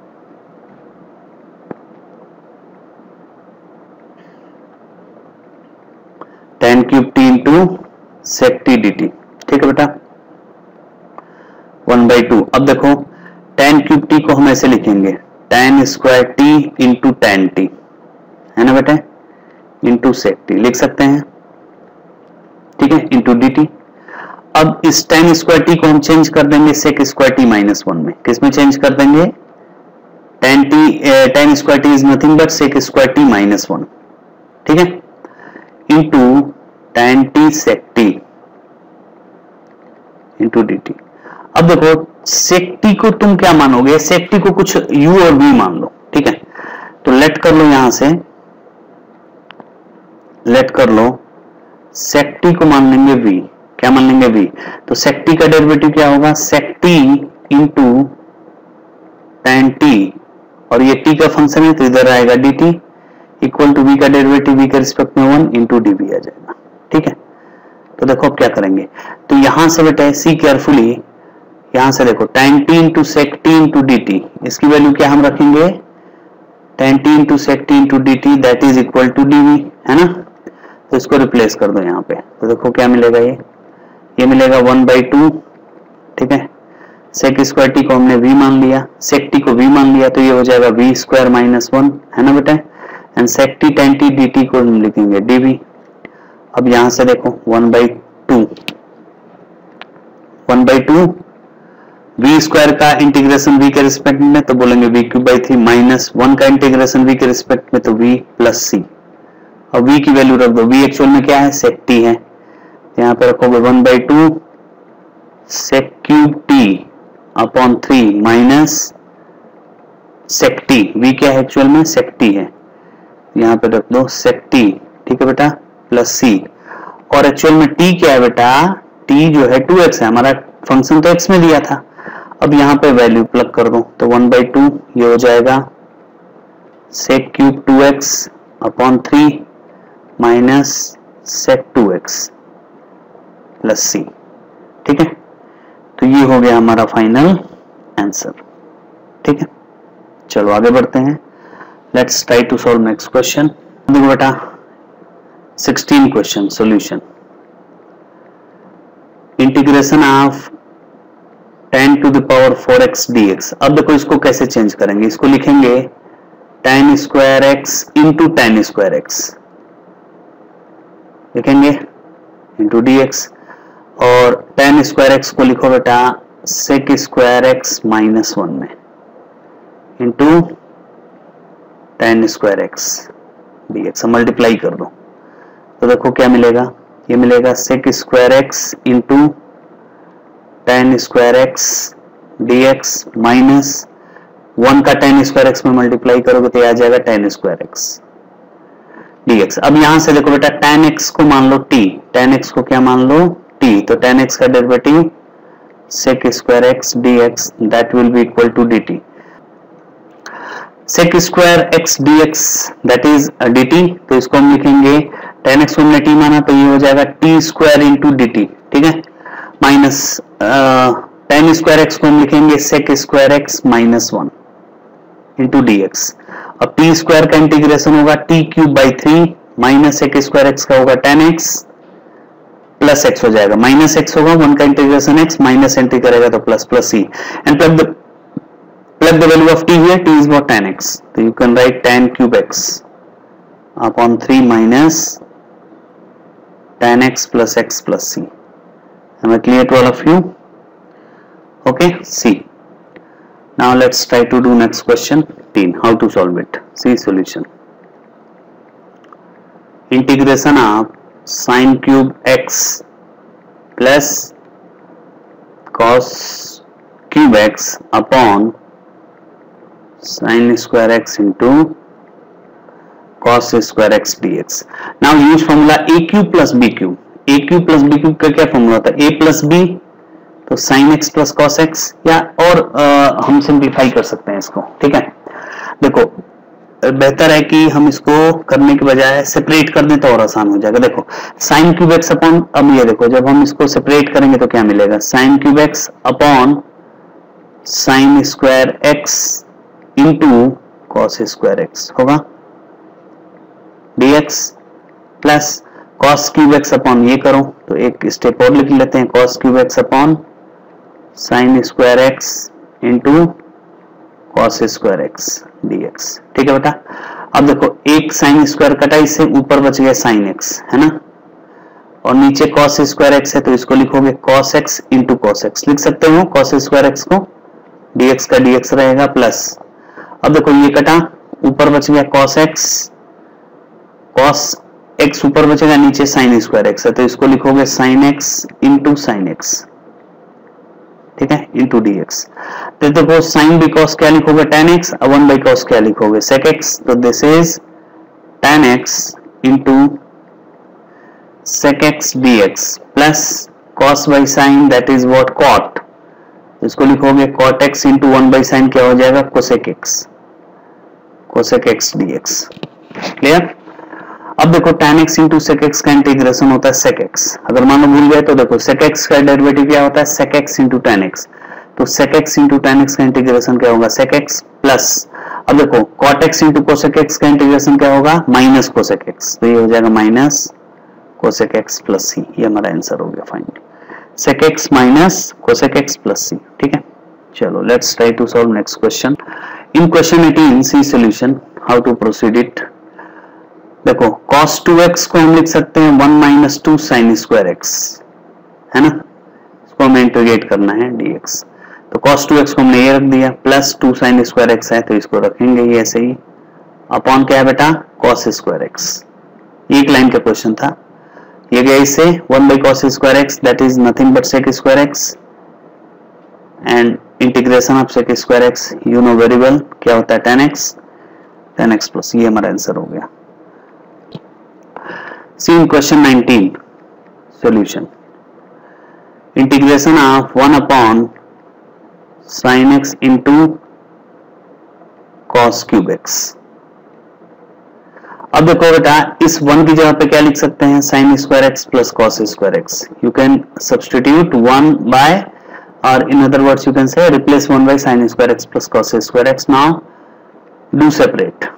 tan cube t into sec t d t, ठीक है बेटा, वन बाई टू। अब देखो tan क्यूब टी को हम ऐसे लिखेंगे tan square t into tan t, है ना बेटा, इंटू सेक टी लिख सकते हैं, ठीक है, इंटू डी टी। अब इस tan स्क्वायर टी को हम चेंज कर देंगे sec square t minus one में, किसमें चेंज कर देंगे, tan t, tan square t is nothing but sec square t minus one, ठीक है, into tan t sec t into d t. अब देखो सेक टी को तुम क्या मानोगे, सेक टी को कुछ u और v मान लो, ठीक है, तो लेट कर लो, यहां से लेट कर लो सेक टी को मान लेंगे v, क्या मान लेंगे v, तो सेक टी का डेरिवेटिव क्या होगा, sec t into tan t, और ये t का फंक्शन है तो इधर आएगा dt इक्वल टू v का डेरिवेटिव v के रिस्पेक्ट में वन इंटू डी वी आ जाएगा, ठीक है। तो देखो अब क्या करेंगे, तो यहां से बेटा सी केयरफुली, यहां से देखो tan t into sec t into d t, इसकी वैल्यू क्या हम रखेंगे, tan t into sec t into d t that is equal to d v, है ना। तो इसको रिप्लेस कर दो यहाँ पे, तो देखो क्या मिलेगा, ये ये मिलेगा वन बाई टू, ठीक है, सेक स्क्वायर टी को हमने v मान लिया, सेक टी को v मान लिया, तो ये हो जाएगा v स्क्वायर माइनस वन, है ना बेटा, and sec t tan t d t को हम लिखेंगे dv। अब यहां से देखो one by two, one by two v square का इंटीग्रेशन v के रिस्पेक्ट में तो बोलेंगे v cube by three, minus one का इंटीग्रेशन v के रिस्पेक्ट में तो v प्लस सी। अब v की वैल्यू रख दो, v एक्चुअल में क्या है, सेक टी है, यहाँ पे रखोगे one by two sec cube t upon three minus sec t, v क्या है एक्चुअल में, सेक टी है, यहाँ पे रख दो सेक टी, ठीक है बेटा, प्लस सी, और एक्चुअल में t क्या है बेटा, t जो है टू एक्स है, हमारा फंक्शन तो x में दिया था, अब यहाँ पे वैल्यू प्लग कर दो, तो वन बाई टू ये हो जाएगा sec cube two x upon three minus sec two x plus c, ठीक है। तो ये हो गया हमारा फाइनल आंसर, ठीक है। चलो आगे बढ़ते हैं, let's try to solve next question. देखो बेटा sixteen question solution, integration of tan to the power four x dx। अब देखो इसको कैसे चेंज करेंगे, इसको लिखेंगे tan square x into tan square x लिखेंगे इंटू dx, और tan स्क्वायर एक्स को लिखो बेटा sec square x minus one में into tan square x dx, multiply कर दो, तो देखो क्या मिलेगा, ये मिलेगा sec square x into tan square x dx minus one का tan स्क्वायर एक्स में मल्टीप्लाई करोगे तो ये आ जाएगा tan स्क्वायर एक्स dx। अब यहां से देखो बेटा tan x को मान लो t, tan x को क्या मान लो t, तो tan x का derivative sec square x dx that will be equal to dt. sec square x dx that is dt, तो इसको हम लिखेंगे tan x को हमने t माना तो ये हो जाएगा t स्क्वायर इंटू dt, ठीक है, माइनस tan स्क्वायर x को हम लिखेंगे sec square x minus one into dx. अब t स्क्वायर का इंटीग्रेशन होगा t cube by three minus sec square x का होगा tan x प्लस x हो जाएगा, माइनस x होगा, वन का इंटीग्रेशन x माइनस एंट्री करेगा तो plus plus c and plug the plug the value of t here, t is what tan x, तो you can write tan cube x upon three minus tan x plus x plus c. Am I clear to all of you? Okay, see. Now let's try to do next question. ten. How to solve it? See solution. Integration of sin cube x plus cos cube x upon sin square x into cos square x dx. Now use formula a cube plus b cube. a cube plus b cube का क्या formula होता है? a plus b तो sin x plus cos x, या और आ, हम simplify कर सकते हैं इसको, ठीक है. देखो बेहतर है कि हम इसको करने के बजाय सेपरेट कर दें तो और आसान हो जाएगा. देखो sin क्यूब x अपॉन, अब ये देखो जब हम इसको सेपरेट करेंगे तो क्या मिलेगा? sin cube x upon sin square x into cos square x होगा dx plus cos cube x upon ये करो तो एक स्टेप और लिख लेते हैं, cos cube x upon sin square x into cos square x dx, ठीक है बेटा. अब देखो एक sin स्क्वायर कटा, इससे ऊपर बच गया sin x, है ना, और नीचे cos स्क्वायर x है तो इसको लिखोगे cos x into cos x, लिख सकते हो cos स्क्वायर x को, dx का dx रहेगा प्लस, अब देखो ये कटा, ऊपर बच गया cos x, cos x ऊपर बचेगा, नीचे sin स्क्वायर x है तो इसको लिखोगे sin x into sin x, ठीक है, इंटू dx. तो देखो sin by cos क्या लिखोगे? tan x, अब वन by cos क्या लिखोगे? sec x, तो this is tan x into sec x dx plus cos by sin that is what? cot, इसको लिखोगे cot x into one by sin क्या हो जाएगा? cosec x, cosec x dx. Clear? अब देखो tan x into sec x का integration होता है sec x, अगर मान लो भूल गए तो देखो sec x का डेरिवेटिव क्या होता है? sec x into tan x, तो sec x into tan x का इंटीग्रेशन क्या होगा? sec x प्लस, अब देखो cot x into cosec x का इंटीग्रेशन क्या होगा? माइनस cosec x, तो ये हो जाएगा minus cosec x plus c, ये हमारा आंसर हो गया finally, sec x minus cosec x plus c, ठीक है. चलो let's try to solve next question. In question eighteen see solution, how to proceed it. देखो cos टू x को हम लिख सकते हैं one minus two sin square x, है ना, इसको हमें इंटीग्रेट करना है dx, तो cos टू x को हमने ये रख दिया, plus two sin square x है तो इसको रखेंगे ये ऐसे ही, अपॉन क्या है बेटा? cos square x. एक लाइन का क्वेश्चन था, ये गया इससे one by cos square x that is nothing but sec square x and integration of sec square x you know very well क्या होता है? tan x, tan x plus, ये हमारा आंसर हो गया. See in question nineteen solution. Integration of one upon sin x into cos cube x. अब देखो बेटा इस वन की जगह पे क्या लिख सकते हैं? sin square x plus cos square x. You can substitute one by, or in other words you can say replace one by sin square x plus cos square x. Now do separate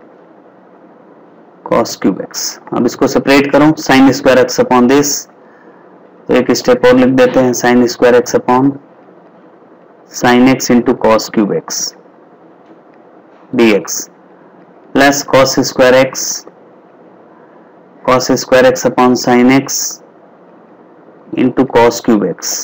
cos cube x. अब इसको separate करो, sin square x upon this, तो एक step और लिख देते हैं, sin square x upon sin x into cos cube x dx plus cos square x cos square x upon sin x into cos cube x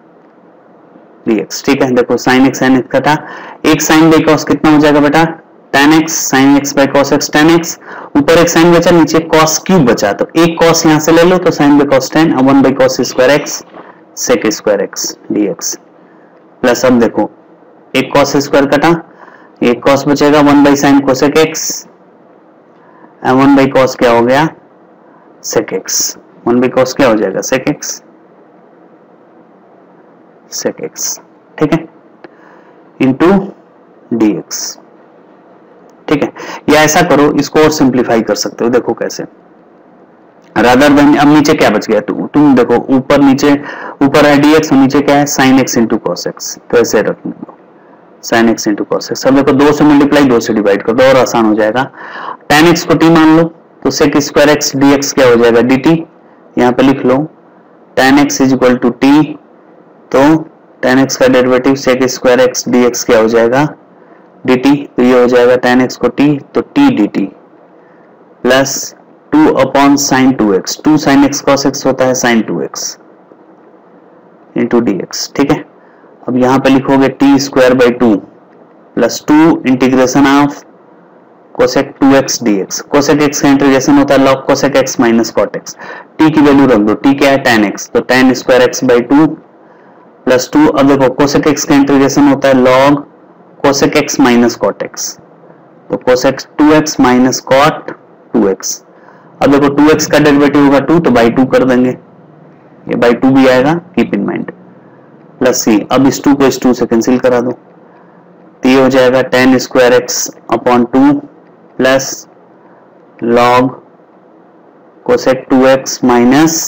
dx, ठीक है. देखो sin x sin x कटा, एक sin by cos कितना हो जाएगा बेटा? tan x sin x by cos x tan x, ऊपर एक sin बचा, नीचे cos क्यूब बचा, तो एक cos यहां से ले लो तो sin by cos tan, अब one by cos square x sec square x dx plus, अब देखो एक cos स्क्वायर कटा, एक cos बचेगा, one by sin cosec x and one by cos क्या हो गया? sec x, one by cos क्या हो जाएगा? sec x, sec x, ठीक है, इंटू dx, ठीक है। या ऐसा करो, इसको और सिंप्लीफाई कर सकते हो, देखो कैसे, रादर देन, अब नीचे क्या बच गया, तु, तुम देखो ऊपर नीचे, ऊपर है dx और नीचे क्या है sin x into cos x, तो ऐसे रख लो sin x into cos x। अब देखो दो से मल्टीप्लाई, दो से डिवाइड कर दो और आसान हो जाएगा। tan x को t मान लो तो sec स्क्वायर x dx क्या हो जाएगा dt, यहाँ पे लिख लो tan x is equal to t, तो tan x का derivative sec square x dx क्या हो जाएगा dt, तो ये हो जाएगा tan x को t तो t dt plus two upon sine two x, two sine x cos x होता है sine two x into d x, ठीक है। अब यहाँ पे लिखोगे t square by two plus two integration of cosec two x d x, cosec x का integration होता है log cosec x minus cot x, t की वैल्यू रख दो, टी क्या है टेन एक्स, तो tan square x by two plus two, अब देखो कोसेक एक्स का इंटीग्रेशन होता है log cosec x minus cot x, तो cosec two x minus cot two x, अब देखो टू एक्स का डेरिवेटिव होगा टू, तो बाई टू कर देंगे, ये बाई टू भी आएगा, कीप इन माइंड, प्लस सी, अब इस टू को इस टू से कैंसिल करा दो, तो ये हो जाएगा tan square x upon two plus log cosec two x minus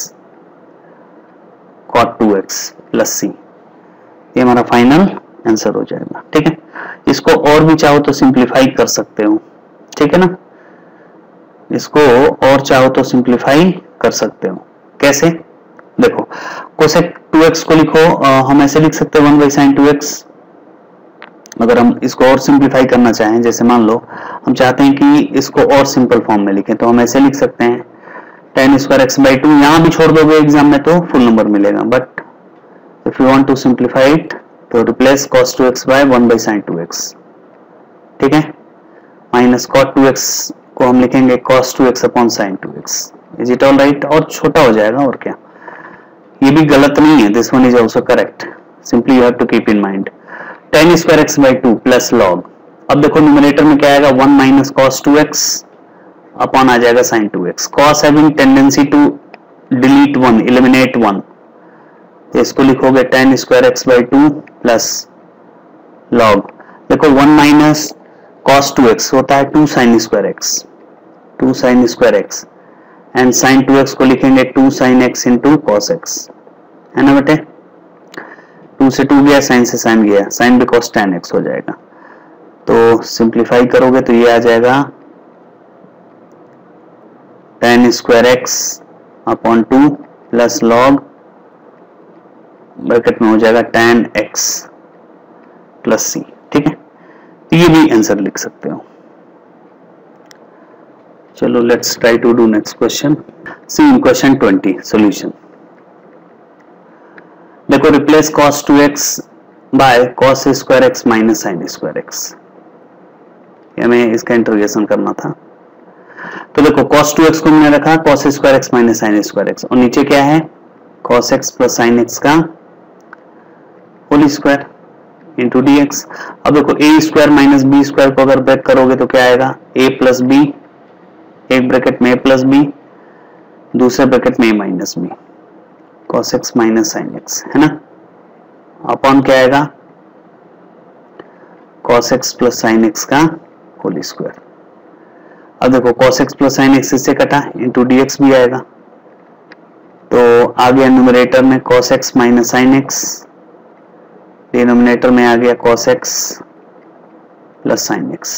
cot two x plus c, ये हमारा फाइनल आंसर हो जाएगा, ठीक है। इसको और भी चाहो तो सिंप्लीफाई कर सकते हो, ठीक है ना, इसको और चाहो तो सिंप्लीफाई कर सकते हो, कैसे, देखो कोसेक टू एक्स को लिखो, आ, हम ऐसे लिख सकते हैं one by sine two x, अगर हम इसको और सिंप्लीफाई करना चाहें, जैसे मान लो हम चाहते हैं कि इसको और सिंपल फॉर्म में लिखें, तो हम ऐसे लिख सकते हैं tan square x by two, यहां भी छोड़ दोगे एग्जाम में तो फुल नंबर मिलेगा, but if you want to simplify it तो replace cos two x by one by sine two x, ठीक है, माइनस cot टू एक्स को हम लिखेंगे cos two x upon sin two x, is it all right, और छोटा हो जाएगा, और क्या, ये भी गलत नहीं है, this one is also correct, simply you have to keep in mind tan square x by two plus log, अब देखो न्यूमरेटर में क्या आएगा one minus cos two x upon आ जाएगा sin two x, cos having tendency to delete one, eliminate one, इसको लिखोगे tan square x by two plus log, देखो one minus cos two x होता है two sin square x, to sin square x, and sin two x को लिखेंगे two sin x into cos x, है ना बेटे, टू से to गया, sin से sin गया, sin भी cos tan x हो जाएगा, तो सिंप्लीफाई करोगे तो ये आ जाएगा tan square x upon two plus log bracket में हो जाएगा tan x प्लस सी, ठीक है, तो ये भी आंसर लिख सकते हो। चलो let's try to do next question, see in question twenty solution, देखो replace cos two x by cos square x minus sin square x, हमें इसका इंटीग्रेशन करना था, तो देखो cos टू एक्स को हमने रखा cos square x minus sin square x, और नीचे क्या है cos x plus sin x का whole square into d x, अब देखो a square minus b square को अगर ब्रेक करोगे तो क्या आएगा a प्लस बी, एक ब्रैकेट में a प्लस बी, दूसरे ब्रैकेट में a minus b, cos x minus sin x, है ना, अपॉन क्या आएगा cos x plus sin x का होल स्क्वायर, अब देखो cos x plus sin x इससे कटा इंटू डी एक्स भी आएगा, तो आ गया न्यूमरेटर में cos x minus sin x, denominator में आ गया cos x plus sin x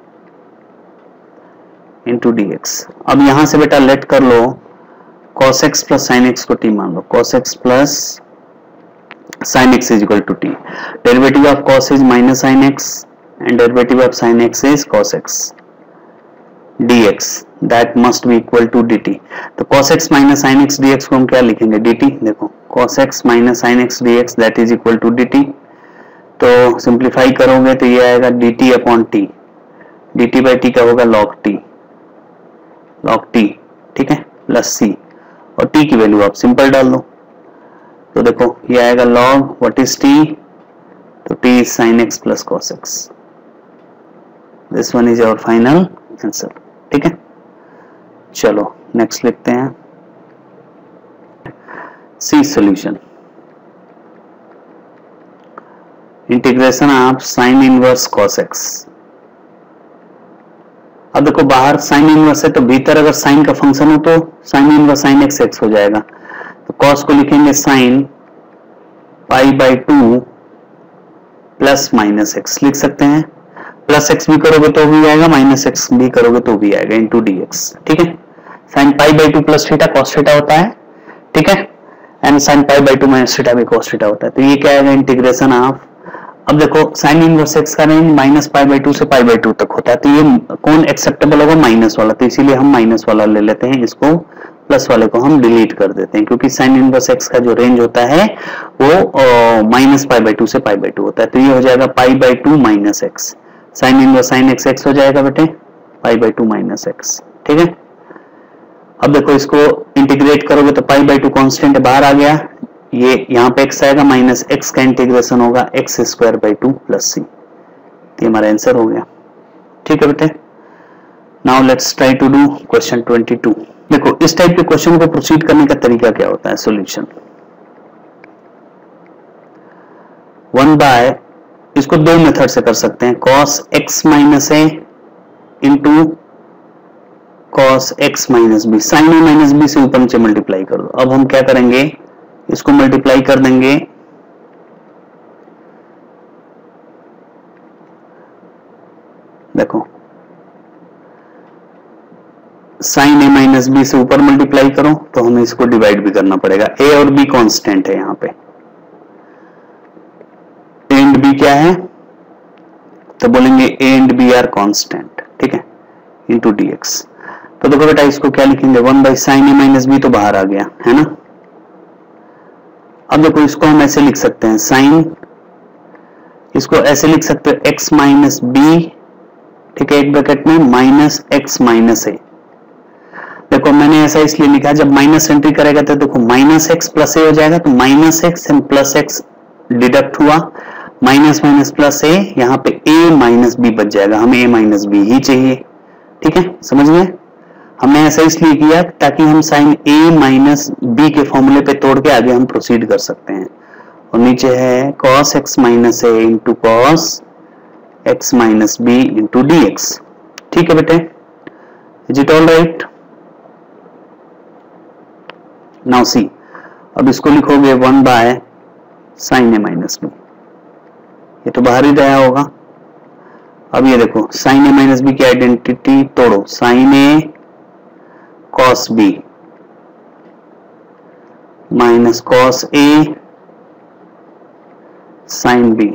into d x, अब यहां से बेटा लेट कर लो cos x plus sin x को t मान लो, cos x plus sin x is equal to t, derivative of cos is minus sin x and derivative of sin x is cos x dx, that must be equal to dt, तो cos x minus sin x dx को हम क्या लिखेंगे dt, देखो cos x minus sin x dx that is equal to dt, तो simplify करोगे तो ये आएगा dt upon t, dt by t का होगा log t, log t, ठीक है, प्लस c, और t की वैल्यू आप सिंपल डाल दो, तो देखो ये आएगा log व्हाट इज t, तो t is sin x plus cos x, this one is our final answer, ठीक है। चलो नेक्स्ट लिखते हैं see solution, integration of sine inverse cos x. अब देखो बाहर साइन इनवर्स है तो भीतर अगर साइन का फंक्शन हो तो sine inverse sine x x हो जाएगा। तो कॉस को लिखेंगे sine pi by two plus minus x लिख सकते हैं। प्लस एक्स भी करोगे तो भी आएगा, माइनस एक्स भी करोगे तो भी आएगा, इंटू डी एक्स। ठीक है, sine pi by two plus theta cos theta होता है। ठीक है, and sine pi by two minus theta भी कॉस थीटा होता है। तो ये क्या आएगा, इंटीग्रेशन ऑफ, अब देखो साइन इनवर्स एक्स का range minus pi by two से पाई बाई टू तक होता है, तो ये कौन एक्सेप्टेबल होगा, माइनस वाला, तो इसीलिए हम माइनस वाला ले लेते हैं, इसको प्लस वाले को हम डिलीट कर देते हैं, क्योंकि साइन इनवर्स एक्स का जो रेंज होता है वो माइनस पाई बाई टू से पाई बाई टू होता है। तो ये हो जाएगा pi by two minus x, sine inverse sine x x हो जाएगा बेटे pi by two minus x. ठीक है, अब देखो इसको इंटीग्रेट करोगे तो पाई बाई टू कॉन्स्टेंट बाहर आ गया, ये यहाँ पे x आएगा, माइनस एक्स का इंटीग्रेशन होगा x square by two plus c. ये हमारा आंसर हो गया। ठीक है बेटे, now let's try to do question twenty two. देखो इस टाइप के क्वेश्चन को प्रोसीड करने का तरीका क्या होता है, सॉल्यूशन वन बाय, इसको दो मेथड से कर सकते हैं, cos x minus a into cos x minus B, sine A minus b से ऊपर नीचे मल्टीप्लाई कर दो। अब हम क्या करेंगे, इसको मल्टीप्लाई कर देंगे, देखो साइन ए माइनस बी से ऊपर मल्टीप्लाई करो तो हमें इसको डिवाइड भी करना पड़ेगा। ए और बी कांस्टेंट है यहाँ पे, ए एंड बी क्या है, तो बोलेंगे a and b are constant. ठीक है, इंटू डी एक्स। तो देखो बेटा इसको क्या लिखेंगे, one by sine A minus B तो बाहर आ गया है ना। अब देखो इसको हम ऐसे लिख सकते हैं, साइन, इसको ऐसे लिख सकते हो एक्स माइनस बी, ठीक है, एक ब्रैकेट में माइनस एक्स माइनस ए। देखो मैंने ऐसा इसलिए लिखा, जब माइनस एंट्री करेगा तो देखो माइनस एक्स प्लस ए हो जाएगा, तो minus x and plus x deduct हुआ, माइनस माइनस प्लस ए, यहाँ पे ए माइनस बी बच जाएगा, हमें ए माइनस बी ही चाहिए। ठीक है, समझ में, हमने ऐसा इसलिए किया ताकि हम साइन ए माइनस बी के फॉर्मूले पे तोड़ के आगे हम प्रोसीड कर सकते हैं। और नीचे है cos x minus a into cos x minus b into d x. ठीक है बेटे, is it all right? Now see, अब इसको लिखोगे one by sine A minus b, ये तो बाहर ही रहा होगा। अब ये देखो साइन ए माइनस बी की आइडेंटिटी तोड़ो, sine A cos b minus cos a sine b,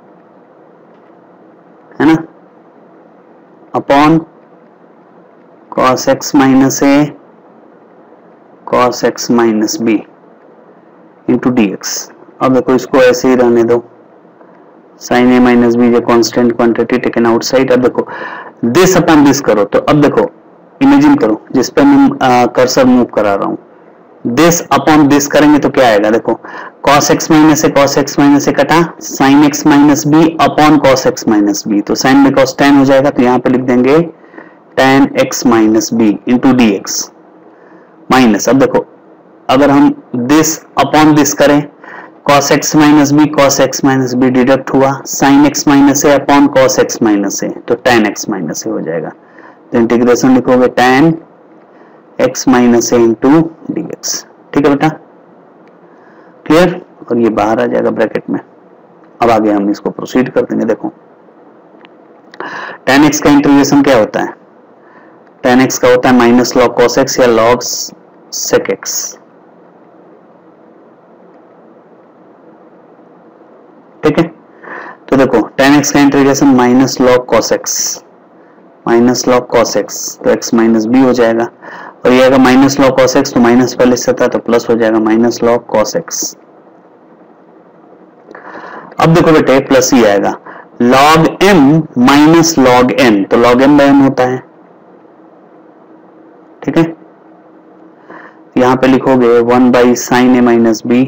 है ना, upon cos x minus a cos x minus b into d x. अब देखो इसको ऐसे ही रहने दो, साइन ए माइनस बी जो कांस्टेंट क्वांटिटी टेकन आउटसाइड। अब देखो दिस अपॉन दिस करो, तो अब देखो इमेजिन करो जिस पे मैं कर्सर मूव करा रहा हूं, दिस अपॉन दिस करेंगे तो क्या आएगा, देखो cos x minus a cos x minus a कटा, sin x minus b upon cos x minus B, तो sin में cos tan हो जाएगा, तो यहाँ पे लिख देंगे tan x minus b into d x minus. अब देखो अगर हम दिस अपॉन दिस करें, cos x minus b cos x minus b deduct हुआ, sin x minus a upon cos x minus a, तो tan x माइनस ए हो जाएगा। तो इंटीग्रेशन लिखोगे tan x minus a into d x. ठीक है बेटा, क्लियर? और ये बाहर आ जाएगा ब्रैकेट में। अब आगे हम इसको प्रोसीड कर देंगे। देखो tan x का इंटीग्रेशन क्या होता है, tan x का होता है माइनस लॉग cos x या लॉग sec x। ठीक है, तो देखो tan x का integration minus log cos x, minus log cos x, तो x माइनस बी हो जाएगा, और ये अगर माइनस लॉग cos x तो माइनस पहले से था तो प्लस हो जाएगा, माइनस लॉग cos x। अब देखो बेटे प्लस ही आएगा, log m minus log n, तो log m बाय n होता है। ठीक है, यहां पे लिखोगे one by sine A minus b,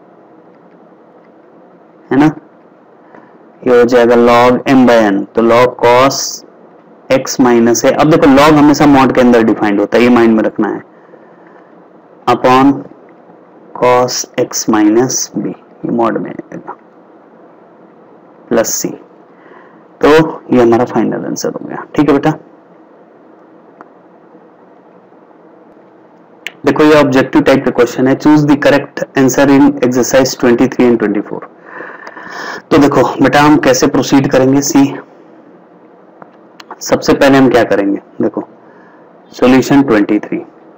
है ना, ये हो जाएगा log m बाय n, तो log cos x माइनस है। अब देखो log हमेशा मॉड के अंदर डिफाइंड होता है, ये माइंड में रखना है, upon cos x minus b, ये मॉड में आएगा। प्लस सी। तो ये हमारा फाइनल आंसर हो गया। ठीक है बेटा, देखो ये ऑब्जेक्टिव टाइप का क्वेश्चन है। Choose the correct answer in exercise twenty three and twenty four. तो देखो बेटा हम कैसे प्रोसीड करेंगे। सी सबसे पहले हम क्या करेंगे, देखो solution twenty three,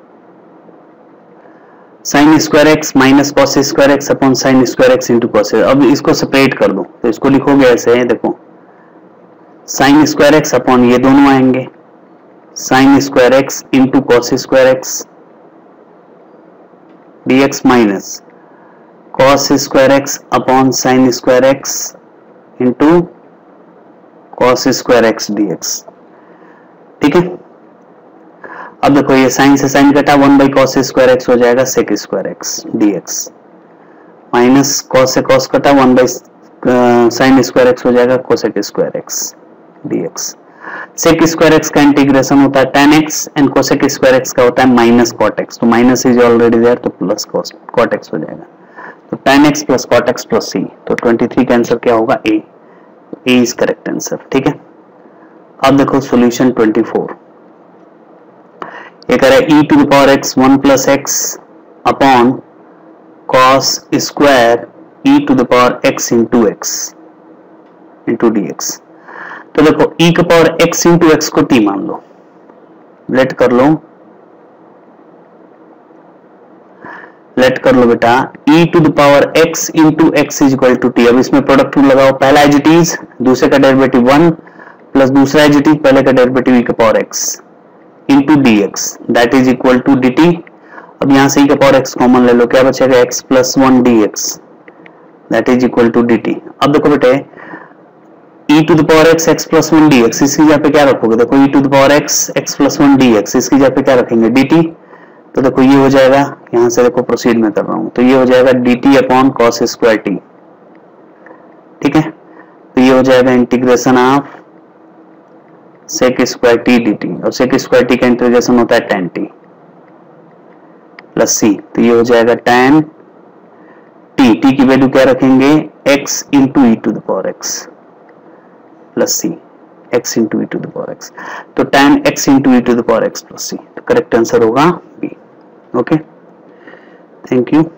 sine square x minus cos square x upon sine square x into cos. अब इसको सेपरेट कर दो, तो इसको लिखोगे ऐसे, देखो साइन स्क्वायर एक्स अपॉन ये दोनों आएंगे sine square x into cos square x dx minus cos square x upon sine square x into cos square x dx। ठीक है, अब देखो ये साइन से साइन कटा, one by cos square x हो जाएगा sec square x dx, minus cos से कॉस कटा, one by sine square x हो जाएगा cosec square x dx। Sec square x का इंटीग्रेशन होता है tan x and cosec square x का होता है माइनस कॉट एक्स। तो माइनस इज ऑलरेडी देयर, तो प्लस कॉट एक्स हो जाएगा। तो tan x plus cot x plus c। तो ट्वेंटी थ्री का आंसर क्या होगा, a. A is correct answer. ठीक है, अब देखो सॉल्यूशन ट्वेंटी फोर, ये कह रहा है e to the power x one plus x upon cos square e to the power x into x into dx। तो देखो e के पावर x इंटू एक्स को t मान लो, लेट कर लो लेट कर लो बेटा, e to the power x into x is equal to t। अब इसमें प्रोडक्ट रूल लगाओ, पहला एज इट इज, दूसरे का डेरिवेटिव वन प्लस दूसरा एज इट इज, पहले का डेरिवेटिव e के power x into dx that is equal to dt। अब यहां से e के पावर x कॉमन ले लो, क्या बचेगा x plus one dx that is equal to dt। अब देखो बेटे e to the power x x plus one dx, इसकी जगह पे क्या रखोगे, देखो e to the power x x plus one dx, इसकी जगह पे क्या रखेंगे dt। तो देखो ये हो जाएगा, यहां से देखो प्रोसीड में कर रहा हूं, तो ये हो जाएगा dt upon cos square t। ठीक है, तो ये हो जाएगा integration of sec square t dt, और सेक स्क्वायर टी का इंटीग्रेशन होता है tan t प्लस c। तो ये हो जाएगा tan t, t की वैल्यू क्या रखेंगे, x into e to the power x plus c, x into e to the power x। तो tan x into e to the power x plus c। तो correct answer होगा b. Okay, thank you.